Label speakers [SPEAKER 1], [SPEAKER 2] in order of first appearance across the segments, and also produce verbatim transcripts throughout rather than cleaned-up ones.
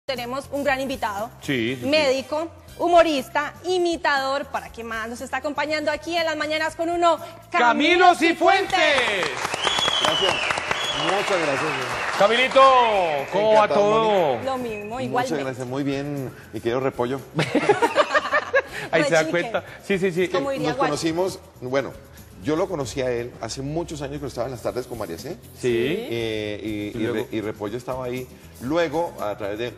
[SPEAKER 1] Tenemos un gran invitado,
[SPEAKER 2] sí, sí,
[SPEAKER 1] médico, humorista, imitador, para qué más nos está acompañando aquí en las mañanas con uno,
[SPEAKER 2] Camilo, Camilo Cifuentes.
[SPEAKER 3] Gracias, muchas gracias.
[SPEAKER 2] Camilito, ¿cómo va todo?
[SPEAKER 1] Lo mismo, igual.
[SPEAKER 3] Muchas gracias, muy bien, mi querido Repollo.
[SPEAKER 2] Ahí se da cuenta. Sí, sí, sí.
[SPEAKER 1] Como diría
[SPEAKER 3] Nos conocimos, bueno, yo lo conocí a él hace muchos años que estaba en las tardes con María C.
[SPEAKER 2] Sí.
[SPEAKER 3] Eh, y, y, y, Re, y Repollo estaba ahí. Luego, a través de...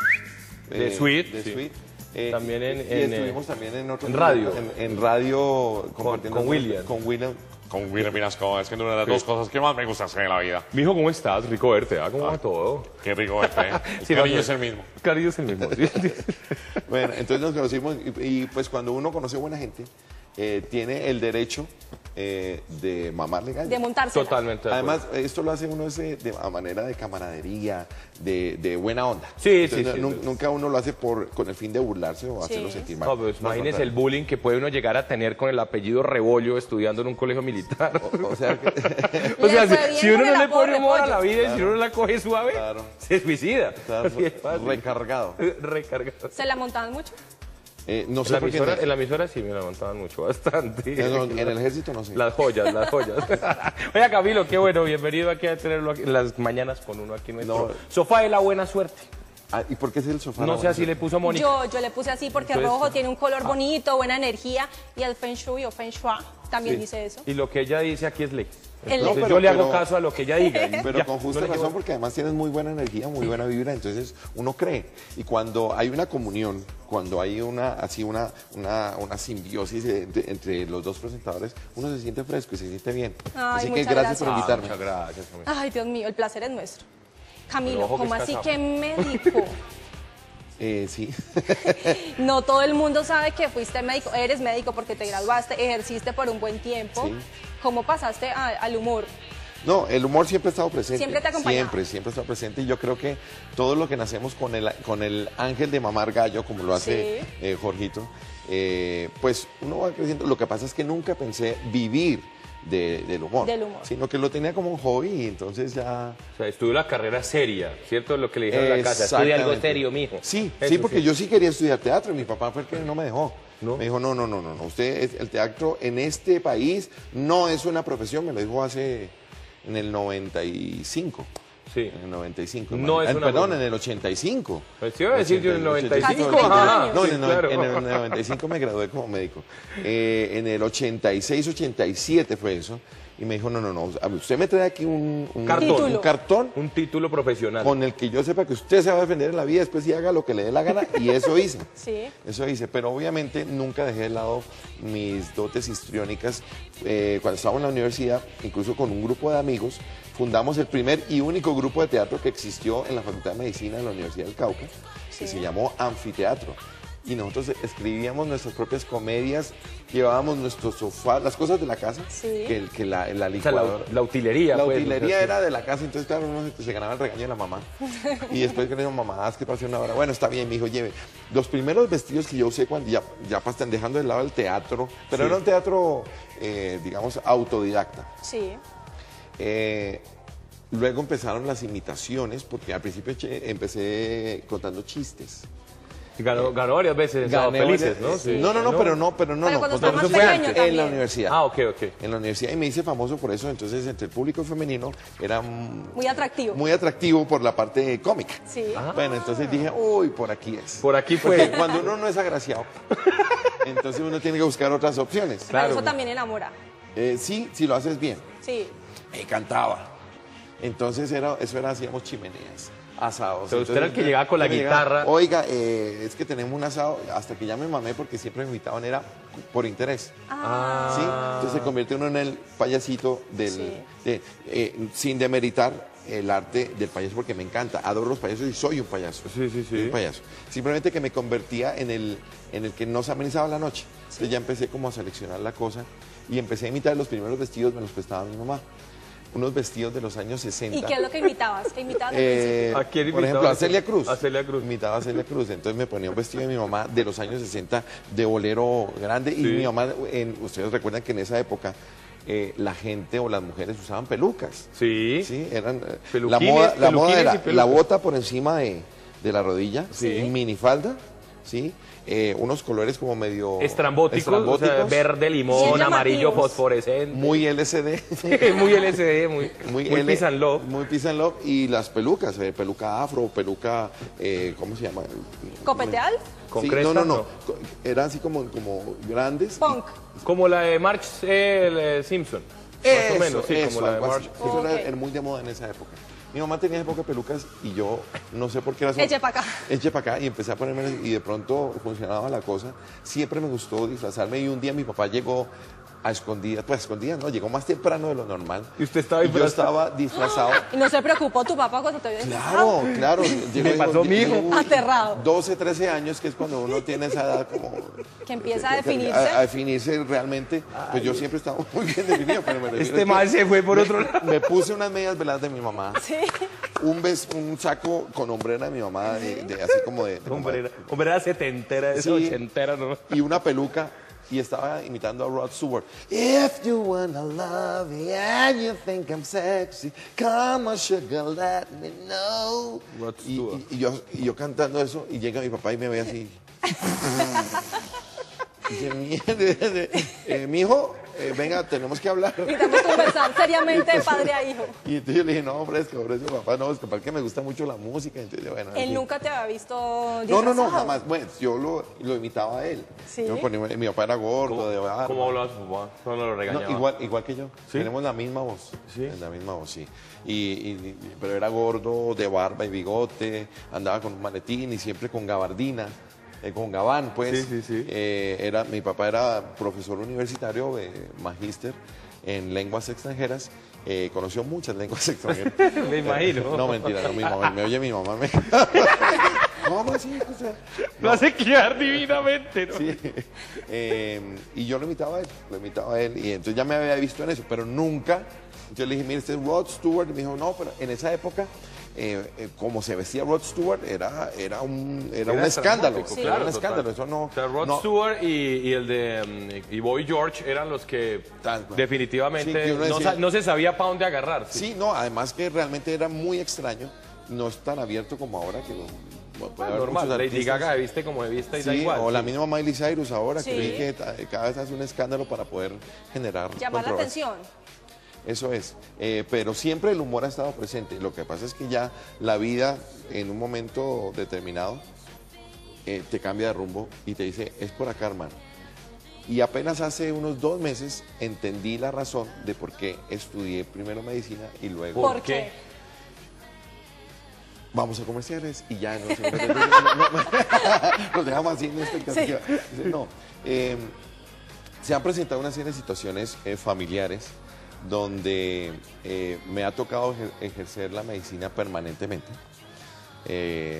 [SPEAKER 2] De eh, Sweet.
[SPEAKER 3] De
[SPEAKER 2] sí.
[SPEAKER 3] Sweet. Eh,
[SPEAKER 2] también en,
[SPEAKER 3] y
[SPEAKER 2] en,
[SPEAKER 3] estuvimos eh, también en otro...
[SPEAKER 2] En radio.
[SPEAKER 3] En, en radio
[SPEAKER 2] compartiendo con, con William.
[SPEAKER 3] Con William.
[SPEAKER 4] Con William Vinasco, es que una de las sí. dos cosas que más me gusta hacer en la vida.
[SPEAKER 2] Mijo, ¿cómo estás? Rico verte, ¿ah? ¿Cómo ah, va todo?
[SPEAKER 4] Qué rico verte, ¿eh? El sí, cariño no, es el mismo.
[SPEAKER 2] Cariño es el mismo, sí.
[SPEAKER 3] Bueno, entonces nos conocimos y, y pues cuando uno conoce buena gente, eh, tiene el derecho eh, de mamarle gallo.
[SPEAKER 1] De montarse.
[SPEAKER 2] Totalmente.
[SPEAKER 3] Además, esto lo hace uno de, de a manera de camaradería, de, de buena onda.
[SPEAKER 2] Sí,
[SPEAKER 3] entonces,
[SPEAKER 2] sí,
[SPEAKER 3] no,
[SPEAKER 2] sí.
[SPEAKER 3] Nunca uno lo hace por, con el fin de burlarse o
[SPEAKER 1] sí.
[SPEAKER 3] hacerlo sentir mal.
[SPEAKER 2] No, pues, no, imagínese el bullying que puede uno llegar a tener con el apellido Rebollo estudiando en un colegio militar.
[SPEAKER 3] O, o sea, que...
[SPEAKER 2] o sea si, si uno no le pone humor a la vida
[SPEAKER 3] claro.
[SPEAKER 2] y si uno no la coge suave, claro. se suicida.
[SPEAKER 3] Claro, recargado.
[SPEAKER 2] Recargado.
[SPEAKER 1] ¿Se la montaban mucho?
[SPEAKER 3] Eh, no sé
[SPEAKER 2] en, la
[SPEAKER 3] por qué
[SPEAKER 2] emisora, en la emisora sí me la montaban mucho, bastante.
[SPEAKER 3] En, en el ejército no sé.
[SPEAKER 2] Las joyas, las joyas. Oiga, Camilo, qué bueno, bienvenido aquí a tenerlo aquí, en las mañanas con uno aquí en nuestro no. sofá de la buena suerte.
[SPEAKER 3] Ah, ¿y por qué es el sofá?
[SPEAKER 2] No sé, así le puso Mónica.
[SPEAKER 1] Yo, yo le puse así porque Entonces, rojo tiene un color ah. bonito, buena energía, y el Feng Shui o Feng Shui también
[SPEAKER 2] sí.
[SPEAKER 1] dice eso.
[SPEAKER 2] Y lo que ella dice aquí es ley. Entonces
[SPEAKER 1] no,
[SPEAKER 3] pero,
[SPEAKER 2] yo le hago
[SPEAKER 3] pero,
[SPEAKER 2] caso a lo que ella diga.
[SPEAKER 3] Pero
[SPEAKER 2] ya,
[SPEAKER 3] con justa no razón, porque además tienes muy buena energía, muy buena vibra, entonces uno cree. Y cuando hay una comunión, cuando hay una así una, una, una simbiosis entre, entre los dos presentadores, uno se siente fresco y se siente bien.
[SPEAKER 1] Ay,
[SPEAKER 3] así que gracias, gracias por invitarme.
[SPEAKER 2] Ah, muchas gracias.
[SPEAKER 1] Ay, Dios mío, el placer es nuestro. Camilo, ¿cómo así casado. que médico?
[SPEAKER 3] Eh, sí.
[SPEAKER 1] No todo el mundo sabe que fuiste médico, eres médico porque te graduaste, ejerciste por un buen tiempo. Sí. ¿Cómo pasaste a, al humor?
[SPEAKER 3] No, el humor siempre ha estado presente.
[SPEAKER 1] Siempre te acompaña.
[SPEAKER 3] Siempre, siempre ha estado presente. Y yo creo que todo lo que nacemos con el, con el ángel de mamar gallo, como lo hace sí. eh, Jorgito, eh, pues uno va creciendo. Lo que pasa es que nunca pensé vivir De, del humor,
[SPEAKER 1] del humor,
[SPEAKER 3] sino que lo tenía como un hobby y entonces ya...
[SPEAKER 2] O sea, estudió la carrera seria, ¿cierto? Lo que le dijeron en la casa, estudia algo serio, mijo.
[SPEAKER 3] Sí, Eso sí, porque sí. yo sí quería estudiar teatro y mi papá fue el que no me dejó.
[SPEAKER 2] ¿No?
[SPEAKER 3] Me dijo, no, no, no, no, no, usted, el teatro en este país no es una profesión, me lo dijo hace, en el noventa y cinco.
[SPEAKER 2] Sí.
[SPEAKER 3] En el noventa y cinco.
[SPEAKER 2] No es
[SPEAKER 3] eh,
[SPEAKER 2] una
[SPEAKER 3] Perdón, en el ochenta y cinco.
[SPEAKER 2] Pues sí, iba a decir yo en el noventa y cinco.
[SPEAKER 3] Ajá. No, en el, claro. en el noventa y cinco me gradué como médico. Eh, en el ochenta y seis, ochenta y siete fue eso. Y me dijo, no, no, no, usted me trae aquí un, un,
[SPEAKER 2] cartón,
[SPEAKER 3] un cartón.
[SPEAKER 2] Un título profesional.
[SPEAKER 3] Con el que yo sepa que usted se va a defender en la vida, después sí haga lo que le dé la gana. Y eso hice.
[SPEAKER 1] Sí.
[SPEAKER 3] Eso hice. Pero obviamente nunca dejé de lado mis dotes histriónicas. Eh, cuando estaba en la universidad, incluso con un grupo de amigos, fundamos el primer y único grupo de teatro que existió en la Facultad de Medicina de la Universidad del Cauca, sí. que se llamó Anfiteatro. Y nosotros escribíamos nuestras propias comedias, llevábamos nuestros sofás, las cosas de la casa,
[SPEAKER 1] sí.
[SPEAKER 3] que, que la, la licuadora.
[SPEAKER 2] O sea, la, la utilería.
[SPEAKER 3] La
[SPEAKER 2] pues,
[SPEAKER 3] utilería era de la casa, entonces claro, uno se, se ganaba el regaño de la mamá. Y después que le dijo, mamá, es que pasé una hora. Bueno, está bien, mi hijo, lleve. Los primeros vestidos que yo usé cuando ya, ya están dejando de lado el teatro, pero sí. era un teatro, eh, digamos, autodidacta.
[SPEAKER 1] Sí.
[SPEAKER 3] Eh, luego empezaron las imitaciones, porque al principio empecé contando chistes.
[SPEAKER 2] Ganó, ganó varias veces,
[SPEAKER 3] Gané
[SPEAKER 2] felices,
[SPEAKER 3] varias,
[SPEAKER 2] ¿no?
[SPEAKER 3] Sí. No, no, no, pero no, pero no,
[SPEAKER 1] pero
[SPEAKER 3] no.
[SPEAKER 1] Cuando
[SPEAKER 3] eso
[SPEAKER 1] fue antes,
[SPEAKER 3] en la universidad.
[SPEAKER 2] Ah, ok, ok.
[SPEAKER 3] En la universidad y me hice famoso por eso, entonces entre el público femenino era
[SPEAKER 1] muy atractivo.
[SPEAKER 3] Muy atractivo por la parte cómica.
[SPEAKER 1] Sí.
[SPEAKER 3] Ah. Bueno, entonces dije, uy, por aquí es.
[SPEAKER 2] Por aquí fue.
[SPEAKER 3] Porque cuando uno no es agraciado, entonces uno tiene que buscar otras opciones.
[SPEAKER 1] Claro. Eso también enamora.
[SPEAKER 3] Eh, sí, si lo haces bien.
[SPEAKER 1] Sí.
[SPEAKER 3] Me encantaba. Entonces era, eso era, hacíamos chimeneas. Asados.
[SPEAKER 2] Pero usted era el que llegaba con la guitarra.
[SPEAKER 3] Llegaba, Oiga, eh, es que tenemos un asado, hasta que ya me mamé porque siempre me invitaban, era por interés.
[SPEAKER 1] Ah.
[SPEAKER 3] ¿Sí? Entonces se convierte uno en el payasito del,
[SPEAKER 1] sí.
[SPEAKER 3] de, eh, sin demeritar el arte del payaso porque me encanta, adoro los payasos y soy un payaso.
[SPEAKER 2] Sí, sí, sí.
[SPEAKER 3] Soy un payaso. Simplemente que me convertía en el, en el que nos amenizaba la noche. Sí. Entonces ya empecé como a seleccionar la cosa y empecé a imitar los primeros vestidos, me los prestaba mi mamá. Unos vestidos de los años sesenta.
[SPEAKER 1] ¿Y qué es lo que imitabas? ¿Qué imitabas al
[SPEAKER 3] eh,
[SPEAKER 2] ¿A quién
[SPEAKER 3] Por ejemplo, a Celia Cruz.
[SPEAKER 2] A Celia Cruz.
[SPEAKER 3] Imitaba a Celia Cruz. Entonces me ponía un vestido de mi mamá de los años sesenta de bolero grande. Sí. Y mi mamá, en, ustedes recuerdan que en esa época eh, la gente o las mujeres usaban pelucas.
[SPEAKER 2] Sí.
[SPEAKER 3] Sí, eran...
[SPEAKER 2] Peluquines,
[SPEAKER 3] la moda, la moda era
[SPEAKER 2] y
[SPEAKER 3] la bota por encima de... de la rodilla,
[SPEAKER 2] Sí.
[SPEAKER 3] minifalda, ¿sí? Eh, unos colores como medio...
[SPEAKER 2] Estrambóticos,
[SPEAKER 3] estrambóticos,
[SPEAKER 2] o sea, verde, limón,
[SPEAKER 1] Bien
[SPEAKER 2] amarillo,
[SPEAKER 1] llamativos.
[SPEAKER 2] fosforescente.
[SPEAKER 3] muy L C D.
[SPEAKER 2] muy L C D, muy, muy,
[SPEAKER 3] L-
[SPEAKER 2] peace and love.
[SPEAKER 3] Muy peace and love. Y las pelucas, eh, peluca afro, peluca, eh, ¿cómo se llama?
[SPEAKER 1] ¿Copeteal?
[SPEAKER 2] ¿Con
[SPEAKER 3] Sí,
[SPEAKER 2] cresta?
[SPEAKER 3] no, no, no. Co- Eran así como, como grandes.
[SPEAKER 1] Punk.
[SPEAKER 2] Como la de Marge eh, el, eh, Simpson.
[SPEAKER 3] Eso,
[SPEAKER 2] más o menos, sí,
[SPEAKER 3] eso,
[SPEAKER 2] como la de
[SPEAKER 3] algo así.
[SPEAKER 2] Marge.
[SPEAKER 3] Eso
[SPEAKER 1] Ok.
[SPEAKER 3] era, era muy de moda en esa época. Mi mamá tenía esa época pelucas y yo no sé por qué razón.
[SPEAKER 1] Eche pa' acá.
[SPEAKER 3] Eche para acá y empecé a ponerme y de pronto funcionaba la cosa. Siempre me gustó disfrazarme y un día mi papá llegó a escondidas, pues a escondidas no, llegó más temprano de lo normal.
[SPEAKER 2] ¿Y usted estaba
[SPEAKER 3] Y yo
[SPEAKER 2] disfrazado?
[SPEAKER 3] estaba disfrazado.
[SPEAKER 1] Y no se preocupó tu papá cuando te vio
[SPEAKER 3] Claro, claro. Llegó,
[SPEAKER 2] Me pasó mi hijo.
[SPEAKER 3] llegó
[SPEAKER 1] Aterrado.
[SPEAKER 3] doce, trece años, que es cuando uno tiene esa edad como...
[SPEAKER 1] Que empieza a
[SPEAKER 3] que- que-
[SPEAKER 1] definirse.
[SPEAKER 3] A, a definirse realmente. Pues yo siempre estaba muy bien definido, pero me refiero
[SPEAKER 2] Este
[SPEAKER 3] es que
[SPEAKER 2] mal se fue por
[SPEAKER 3] me-
[SPEAKER 2] otro lado.
[SPEAKER 3] Me puse unas medias veladas de mi mamá.
[SPEAKER 1] Sí.
[SPEAKER 3] Un, ves, un saco con hombrera de mi mamá, de, de- así como de... de
[SPEAKER 2] Hombre,
[SPEAKER 3] mamá.
[SPEAKER 2] era, hombre, era setentera, esa
[SPEAKER 3] Sí.
[SPEAKER 2] ochentera, ¿no?
[SPEAKER 3] Y una peluca. Y estaba imitando a Rod Stewart. If you wanna love me and you think I'm sexy, come on sugar, let me know.
[SPEAKER 2] Rod
[SPEAKER 3] Y,
[SPEAKER 2] Stewart.
[SPEAKER 3] y- y yo, y yo cantando eso, y llega mi papá y me ve así. Y dice, "Mierda, eh, mijo, eh, venga, tenemos que hablar.
[SPEAKER 1] Necesitamos conversar seriamente de padre a hijo.
[SPEAKER 3] Y entonces yo le dije, no, hombre, es que ofrece papá, no, es que para que me gusta mucho la música. Entonces, bueno, en
[SPEAKER 1] Él
[SPEAKER 3] fin.
[SPEAKER 1] nunca te había visto
[SPEAKER 3] No,
[SPEAKER 1] disfrazado.
[SPEAKER 3] no, no, jamás. Bueno, yo lo, lo imitaba a él.
[SPEAKER 1] ¿Sí?
[SPEAKER 3] Yo me ponía- mi papá era gordo, de barba.
[SPEAKER 2] ¿Cómo hablaba su papá? Solo lo
[SPEAKER 3] No,
[SPEAKER 2] regañaba.
[SPEAKER 3] igual, igual que yo.
[SPEAKER 2] ¿Sí?
[SPEAKER 3] Tenemos la misma voz.
[SPEAKER 2] ¿Sí?
[SPEAKER 3] La misma voz, sí. Y, y- y- pero era gordo, de barba y bigote, andaba con un maletín y siempre con gabardina, eh, con gabán, pues.
[SPEAKER 2] Sí, sí, sí.
[SPEAKER 3] Eh, era, mi papá era profesor universitario, eh, magíster en lenguas extranjeras. Eh, conoció muchas lenguas extranjeras.
[SPEAKER 2] Me imagino.
[SPEAKER 3] No, mentira, no, mi mamá, me oye mi mamá. Me... ¿Cómo así? O sea,
[SPEAKER 2] Lo hace quedar divinamente, ¿no?
[SPEAKER 3] Sí. Eh, y yo lo imitaba a él, lo imitaba a él, y entonces ya me había visto en eso, pero nunca. Yo le dije, mire, este es Rod Stewart, y me dijo, no, pero en esa época, eh, eh, como se vestía Rod Stewart, era, era un, era un
[SPEAKER 2] Era
[SPEAKER 3] escándalo,
[SPEAKER 2] estrambótico,
[SPEAKER 3] era
[SPEAKER 2] claro,
[SPEAKER 3] un
[SPEAKER 2] total.
[SPEAKER 3] escándalo, eso no...
[SPEAKER 2] O sea, Rod
[SPEAKER 3] no-
[SPEAKER 2] Stewart y, y el de mm, y Boy George eran los que
[SPEAKER 3] Tal cual.
[SPEAKER 2] definitivamente
[SPEAKER 3] Sí, que uno
[SPEAKER 2] no,
[SPEAKER 3] decía-
[SPEAKER 2] sa- no se sabía para dónde agarrar.
[SPEAKER 3] Sí, no, además que realmente era muy extraño, no es tan abierto como ahora, que lo, puede haber
[SPEAKER 2] Normal,
[SPEAKER 3] muchos
[SPEAKER 2] Lady
[SPEAKER 3] artistas.
[SPEAKER 2] Gaga de viste como de vista y da
[SPEAKER 3] Sí,
[SPEAKER 2] igual.
[SPEAKER 3] o la
[SPEAKER 2] sí.
[SPEAKER 3] misma Miley Cyrus ahora, que
[SPEAKER 1] Sí.
[SPEAKER 3] vi que ta- cada vez hace un escándalo para poder generar
[SPEAKER 1] Llamar la
[SPEAKER 3] controversia.
[SPEAKER 1] atención.
[SPEAKER 3] Eso es, Eh, pero siempre el humor ha estado presente. Lo que pasa es que ya la vida en un momento determinado eh, te cambia de rumbo y te dice, es por acá, hermano. Y apenas hace unos dos meses entendí la razón de por qué estudié primero medicina y luego
[SPEAKER 1] ¿Por
[SPEAKER 2] qué?
[SPEAKER 1] qué?
[SPEAKER 3] vamos a comerciales y ya no, sé, no, no, no, no, nos dejamos así en esta expectativa. No, eh, se han presentado una serie de situaciones eh, familiares donde eh, me ha tocado ejer- ejercer la medicina permanentemente eh,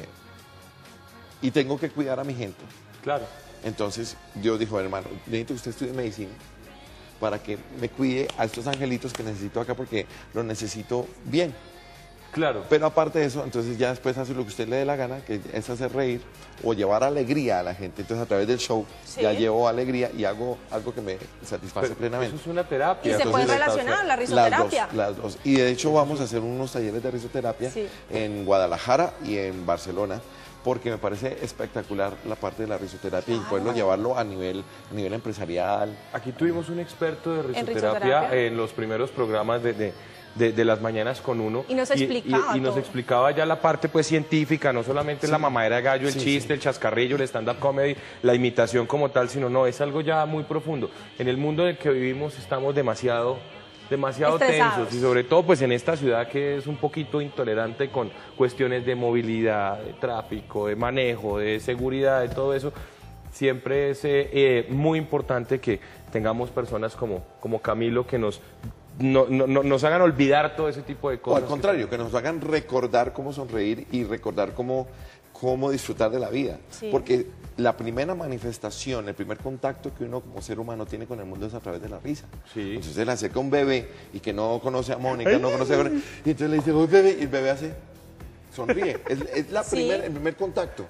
[SPEAKER 3] y tengo que cuidar a mi gente.
[SPEAKER 2] Claro.
[SPEAKER 3] Entonces Dios dijo, hermano, necesito que usted estudie medicina para que me cuide a estos angelitos que necesito acá porque los necesito bien.
[SPEAKER 2] Claro.
[SPEAKER 3] Pero aparte de eso, entonces ya después hace lo que usted le dé la gana, que es hacer reír o llevar alegría a la gente. Entonces a través del show
[SPEAKER 1] Sí.
[SPEAKER 3] ya llevo alegría y hago algo que me satisface
[SPEAKER 2] Pero
[SPEAKER 3] plenamente.
[SPEAKER 2] eso es una terapia.
[SPEAKER 1] Y se puede
[SPEAKER 2] entonces,
[SPEAKER 1] relacionar la
[SPEAKER 3] Las dos,
[SPEAKER 1] risoterapia.
[SPEAKER 3] las dos. Y de hecho vamos a hacer unos talleres de risoterapia
[SPEAKER 1] Sí.
[SPEAKER 3] en Guadalajara y en Barcelona, porque me parece espectacular la parte de la risoterapia y poderlo llevarlo a nivel, a nivel empresarial.
[SPEAKER 2] Aquí tuvimos un experto de risoterapia
[SPEAKER 1] risoterapia?
[SPEAKER 2] en los primeros programas de, de, de- de las mañanas con uno.
[SPEAKER 1] Y nos explicaba
[SPEAKER 2] Y, y nos
[SPEAKER 1] todo.
[SPEAKER 2] explicaba ya la parte pues científica, no solamente la mamadera de gallo, el
[SPEAKER 3] Sí,
[SPEAKER 2] chiste,
[SPEAKER 3] sí.
[SPEAKER 2] el chascarrillo, el stand-up comedy, la imitación como tal, sino no, es algo ya muy profundo. En el mundo en el que vivimos estamos demasiado demasiado
[SPEAKER 1] Estresados.
[SPEAKER 2] tensos y sobre todo pues en esta ciudad que es un poquito intolerante con cuestiones de movilidad, de tráfico, de manejo, de seguridad, de todo eso. Siempre es eh, eh, muy importante que tengamos personas como, como Camilo que nos, no- no- no- nos hagan olvidar todo ese tipo de
[SPEAKER 3] O
[SPEAKER 2] cosas.
[SPEAKER 3] al contrario, que nos hagan recordar cómo sonreír y recordar cómo, cómo disfrutar de la vida.
[SPEAKER 1] Sí.
[SPEAKER 3] Porque la primera manifestación, el primer contacto que uno como ser humano tiene con el mundo es a través de la risa.
[SPEAKER 2] Sí.
[SPEAKER 3] Entonces se le acerca un bebé y que no conoce a Mónica, no conoce a... Y entonces le dice, "Uy, bebé", y el bebé hace, sonríe. Es, es la
[SPEAKER 1] Sí.
[SPEAKER 3] primer, el primer contacto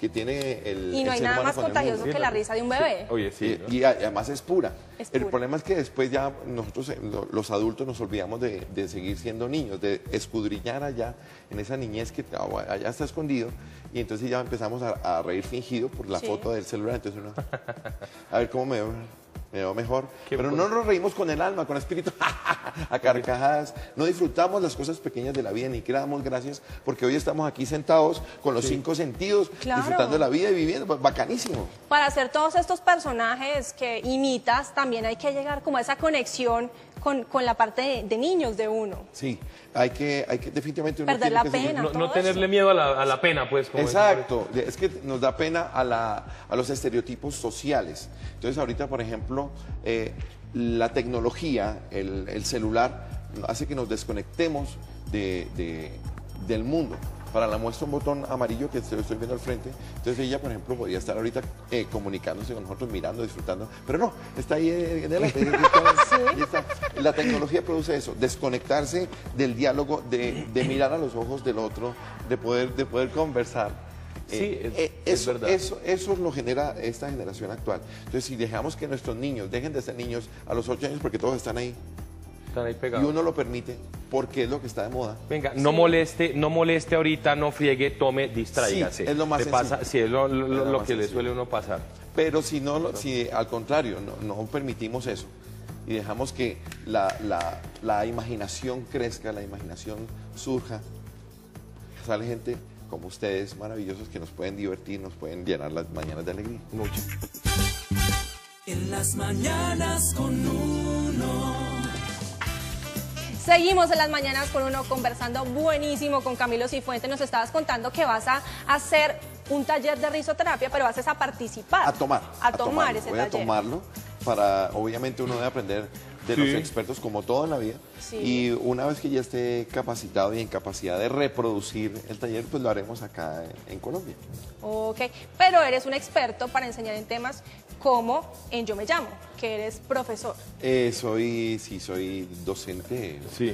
[SPEAKER 3] que tiene el
[SPEAKER 1] Y no
[SPEAKER 3] el
[SPEAKER 1] hay
[SPEAKER 3] ser
[SPEAKER 1] nada
[SPEAKER 3] humano
[SPEAKER 1] más
[SPEAKER 3] con el
[SPEAKER 1] contagioso
[SPEAKER 3] mundo.
[SPEAKER 1] que la risa de un bebé.
[SPEAKER 2] Oye, sí.
[SPEAKER 3] Y,
[SPEAKER 2] ¿no?
[SPEAKER 3] y además es pura.
[SPEAKER 1] Es
[SPEAKER 3] El
[SPEAKER 1] pura.
[SPEAKER 3] problema es que después ya nosotros, eh, lo- los adultos, nos olvidamos de, de seguir siendo niños, de escudriñar allá en esa niñez que ah, allá está escondido. Y entonces ya empezamos a, a reír fingido por la
[SPEAKER 1] Sí.
[SPEAKER 3] foto del celular. Entonces uno, a ver cómo me veo, me veo mejor.
[SPEAKER 2] Qué
[SPEAKER 3] Pero
[SPEAKER 2] bueno.
[SPEAKER 3] no nos reímos con el alma, con el espíritu, a carcajadas. No disfrutamos las cosas pequeñas de la vida, ni siquiera damos gracias, porque hoy estamos aquí sentados con los cinco sentidos,
[SPEAKER 1] Claro.
[SPEAKER 3] disfrutando de la vida y viviendo. Bacanísimo.
[SPEAKER 1] Para hacer todos estos personajes que imitas, también hay que llegar como a esa conexión con, con la parte de, de niños de uno.
[SPEAKER 3] Sí, hay que, hay que definitivamente uno
[SPEAKER 1] Perder
[SPEAKER 3] tiene
[SPEAKER 1] la
[SPEAKER 3] que seguir-
[SPEAKER 1] pena.
[SPEAKER 2] No,
[SPEAKER 1] todo
[SPEAKER 2] no
[SPEAKER 1] eso.
[SPEAKER 2] tenerle miedo a la, a la pena, pues. Como
[SPEAKER 3] Exacto, es que nos da pena a, la, a los estereotipos sociales. Entonces ahorita, por ejemplo, eh, la tecnología, el, el celular, hace que nos desconectemos de, de- del mundo. Para la muestra un botón amarillo que estoy estoy viendo al frente, entonces ella, por ejemplo, podría estar ahorita eh, comunicándose con nosotros, mirando, disfrutando, pero no, está ahí eh, en el ahí está, ahí está. La tecnología produce eso, desconectarse del diálogo, de, de mirar a los ojos del otro, de poder, de poder conversar.
[SPEAKER 2] Sí,
[SPEAKER 3] Eh,
[SPEAKER 2] es-
[SPEAKER 3] eh,
[SPEAKER 2] es
[SPEAKER 3] eso,
[SPEAKER 2] verdad.
[SPEAKER 3] Eso, eso lo genera esta generación actual. Entonces, si dejamos que nuestros niños dejen de ser niños a los ocho años, porque todos están ahí,
[SPEAKER 2] Están ahí
[SPEAKER 3] y
[SPEAKER 2] pegados.
[SPEAKER 3] uno lo permite, porque es lo que está de moda.
[SPEAKER 2] Venga, no moleste, no moleste ahorita, no friegue, tome, distráigase.
[SPEAKER 3] Sí, es lo más
[SPEAKER 2] Le pasa,
[SPEAKER 3] sencillo.
[SPEAKER 2] sí, es lo, lo-
[SPEAKER 3] Es lo
[SPEAKER 2] lo
[SPEAKER 3] más
[SPEAKER 2] que le
[SPEAKER 3] sencillo.
[SPEAKER 2] suele a uno pasar.
[SPEAKER 3] Pero si no, lo- si al contrario, no, no permitimos eso y dejamos que la, la- la imaginación crezca, la imaginación surja, sale gente como ustedes maravillosos que nos pueden divertir, nos pueden llenar las mañanas de alegría.
[SPEAKER 2] Mucho.
[SPEAKER 5] En las mañanas con uno.
[SPEAKER 1] Seguimos en las mañanas con uno conversando buenísimo con Camilo Cifuentes. Nos estabas contando que vas a hacer un taller de risoterapia, pero vas a participar.
[SPEAKER 3] A tomar.
[SPEAKER 1] A, tomar
[SPEAKER 3] tomarlo.
[SPEAKER 1] ese
[SPEAKER 3] Voy
[SPEAKER 1] taller.
[SPEAKER 3] a tomarlo para, obviamente uno debe aprender de
[SPEAKER 2] Sí.
[SPEAKER 3] los expertos como todo en la vida.
[SPEAKER 1] Sí.
[SPEAKER 3] Y una vez que ya esté capacitado y en capacidad de reproducir el taller, pues lo haremos acá en, en Colombia.
[SPEAKER 1] Ok, pero eres un experto para enseñar en temas como en Yo Me Llamo, que eres profesor.
[SPEAKER 3] Eh, soy, sí, soy docente.
[SPEAKER 2] Sí.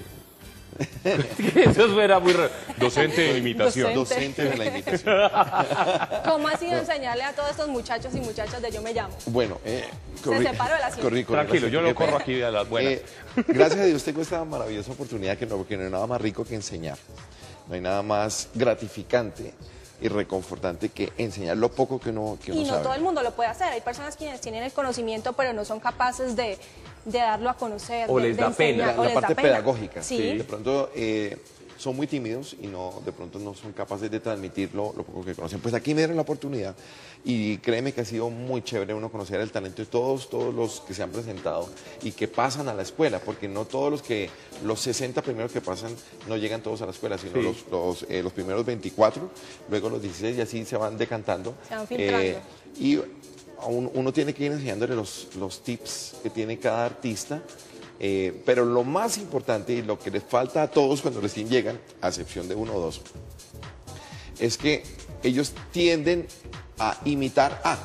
[SPEAKER 2] Eso suena muy raro. Docente de imitación.
[SPEAKER 1] Docente.
[SPEAKER 3] Docente de la imitación.
[SPEAKER 1] ¿Cómo ha sido enseñarle a todos estos muchachos y muchachas de Yo Me Llamo?
[SPEAKER 3] Bueno, eh,
[SPEAKER 1] separó el asiento.
[SPEAKER 3] corrí, corrí,
[SPEAKER 2] Tranquilo,
[SPEAKER 3] corrí,
[SPEAKER 2] yo lo
[SPEAKER 3] qué
[SPEAKER 2] corro
[SPEAKER 3] pena.
[SPEAKER 2] aquí a las buenas.
[SPEAKER 3] Eh, gracias a Dios tengo esta maravillosa oportunidad que no, porque no hay nada más rico que enseñar. No hay nada más gratificante y reconfortante que enseñar lo poco que uno, que uno
[SPEAKER 1] Y no
[SPEAKER 3] sabe.
[SPEAKER 1] todo el mundo lo puede hacer. Hay personas quienes tienen el conocimiento, pero no son capaces de, de darlo a conocer.
[SPEAKER 2] O
[SPEAKER 1] de-
[SPEAKER 2] les
[SPEAKER 1] de
[SPEAKER 2] da pena.
[SPEAKER 1] enseñar,
[SPEAKER 3] La,
[SPEAKER 1] o
[SPEAKER 3] la
[SPEAKER 1] les da
[SPEAKER 3] parte
[SPEAKER 1] pena.
[SPEAKER 3] pedagógica.
[SPEAKER 1] Sí.
[SPEAKER 3] De pronto eh, son muy tímidos y no, de pronto no son capaces de transmitir lo, lo poco que conocen. Pues aquí me dieron la oportunidad y créeme que ha sido muy chévere uno conocer el talento de todos, todos los que se han presentado y que pasan a la escuela, porque no todos los que, los sesenta primeros que pasan no llegan todos a la escuela, sino
[SPEAKER 2] Sí.
[SPEAKER 3] los, los, eh, los primeros veinticuatro, luego los dieciséis y así se van decantando.
[SPEAKER 1] Se van filtrando.
[SPEAKER 3] y a un- uno tiene que ir enseñándole los, los tips que tiene cada artista. Eh, pero lo más importante y lo que les falta a todos cuando recién llegan, a excepción de uno o dos, es que ellos tienden a imitar a.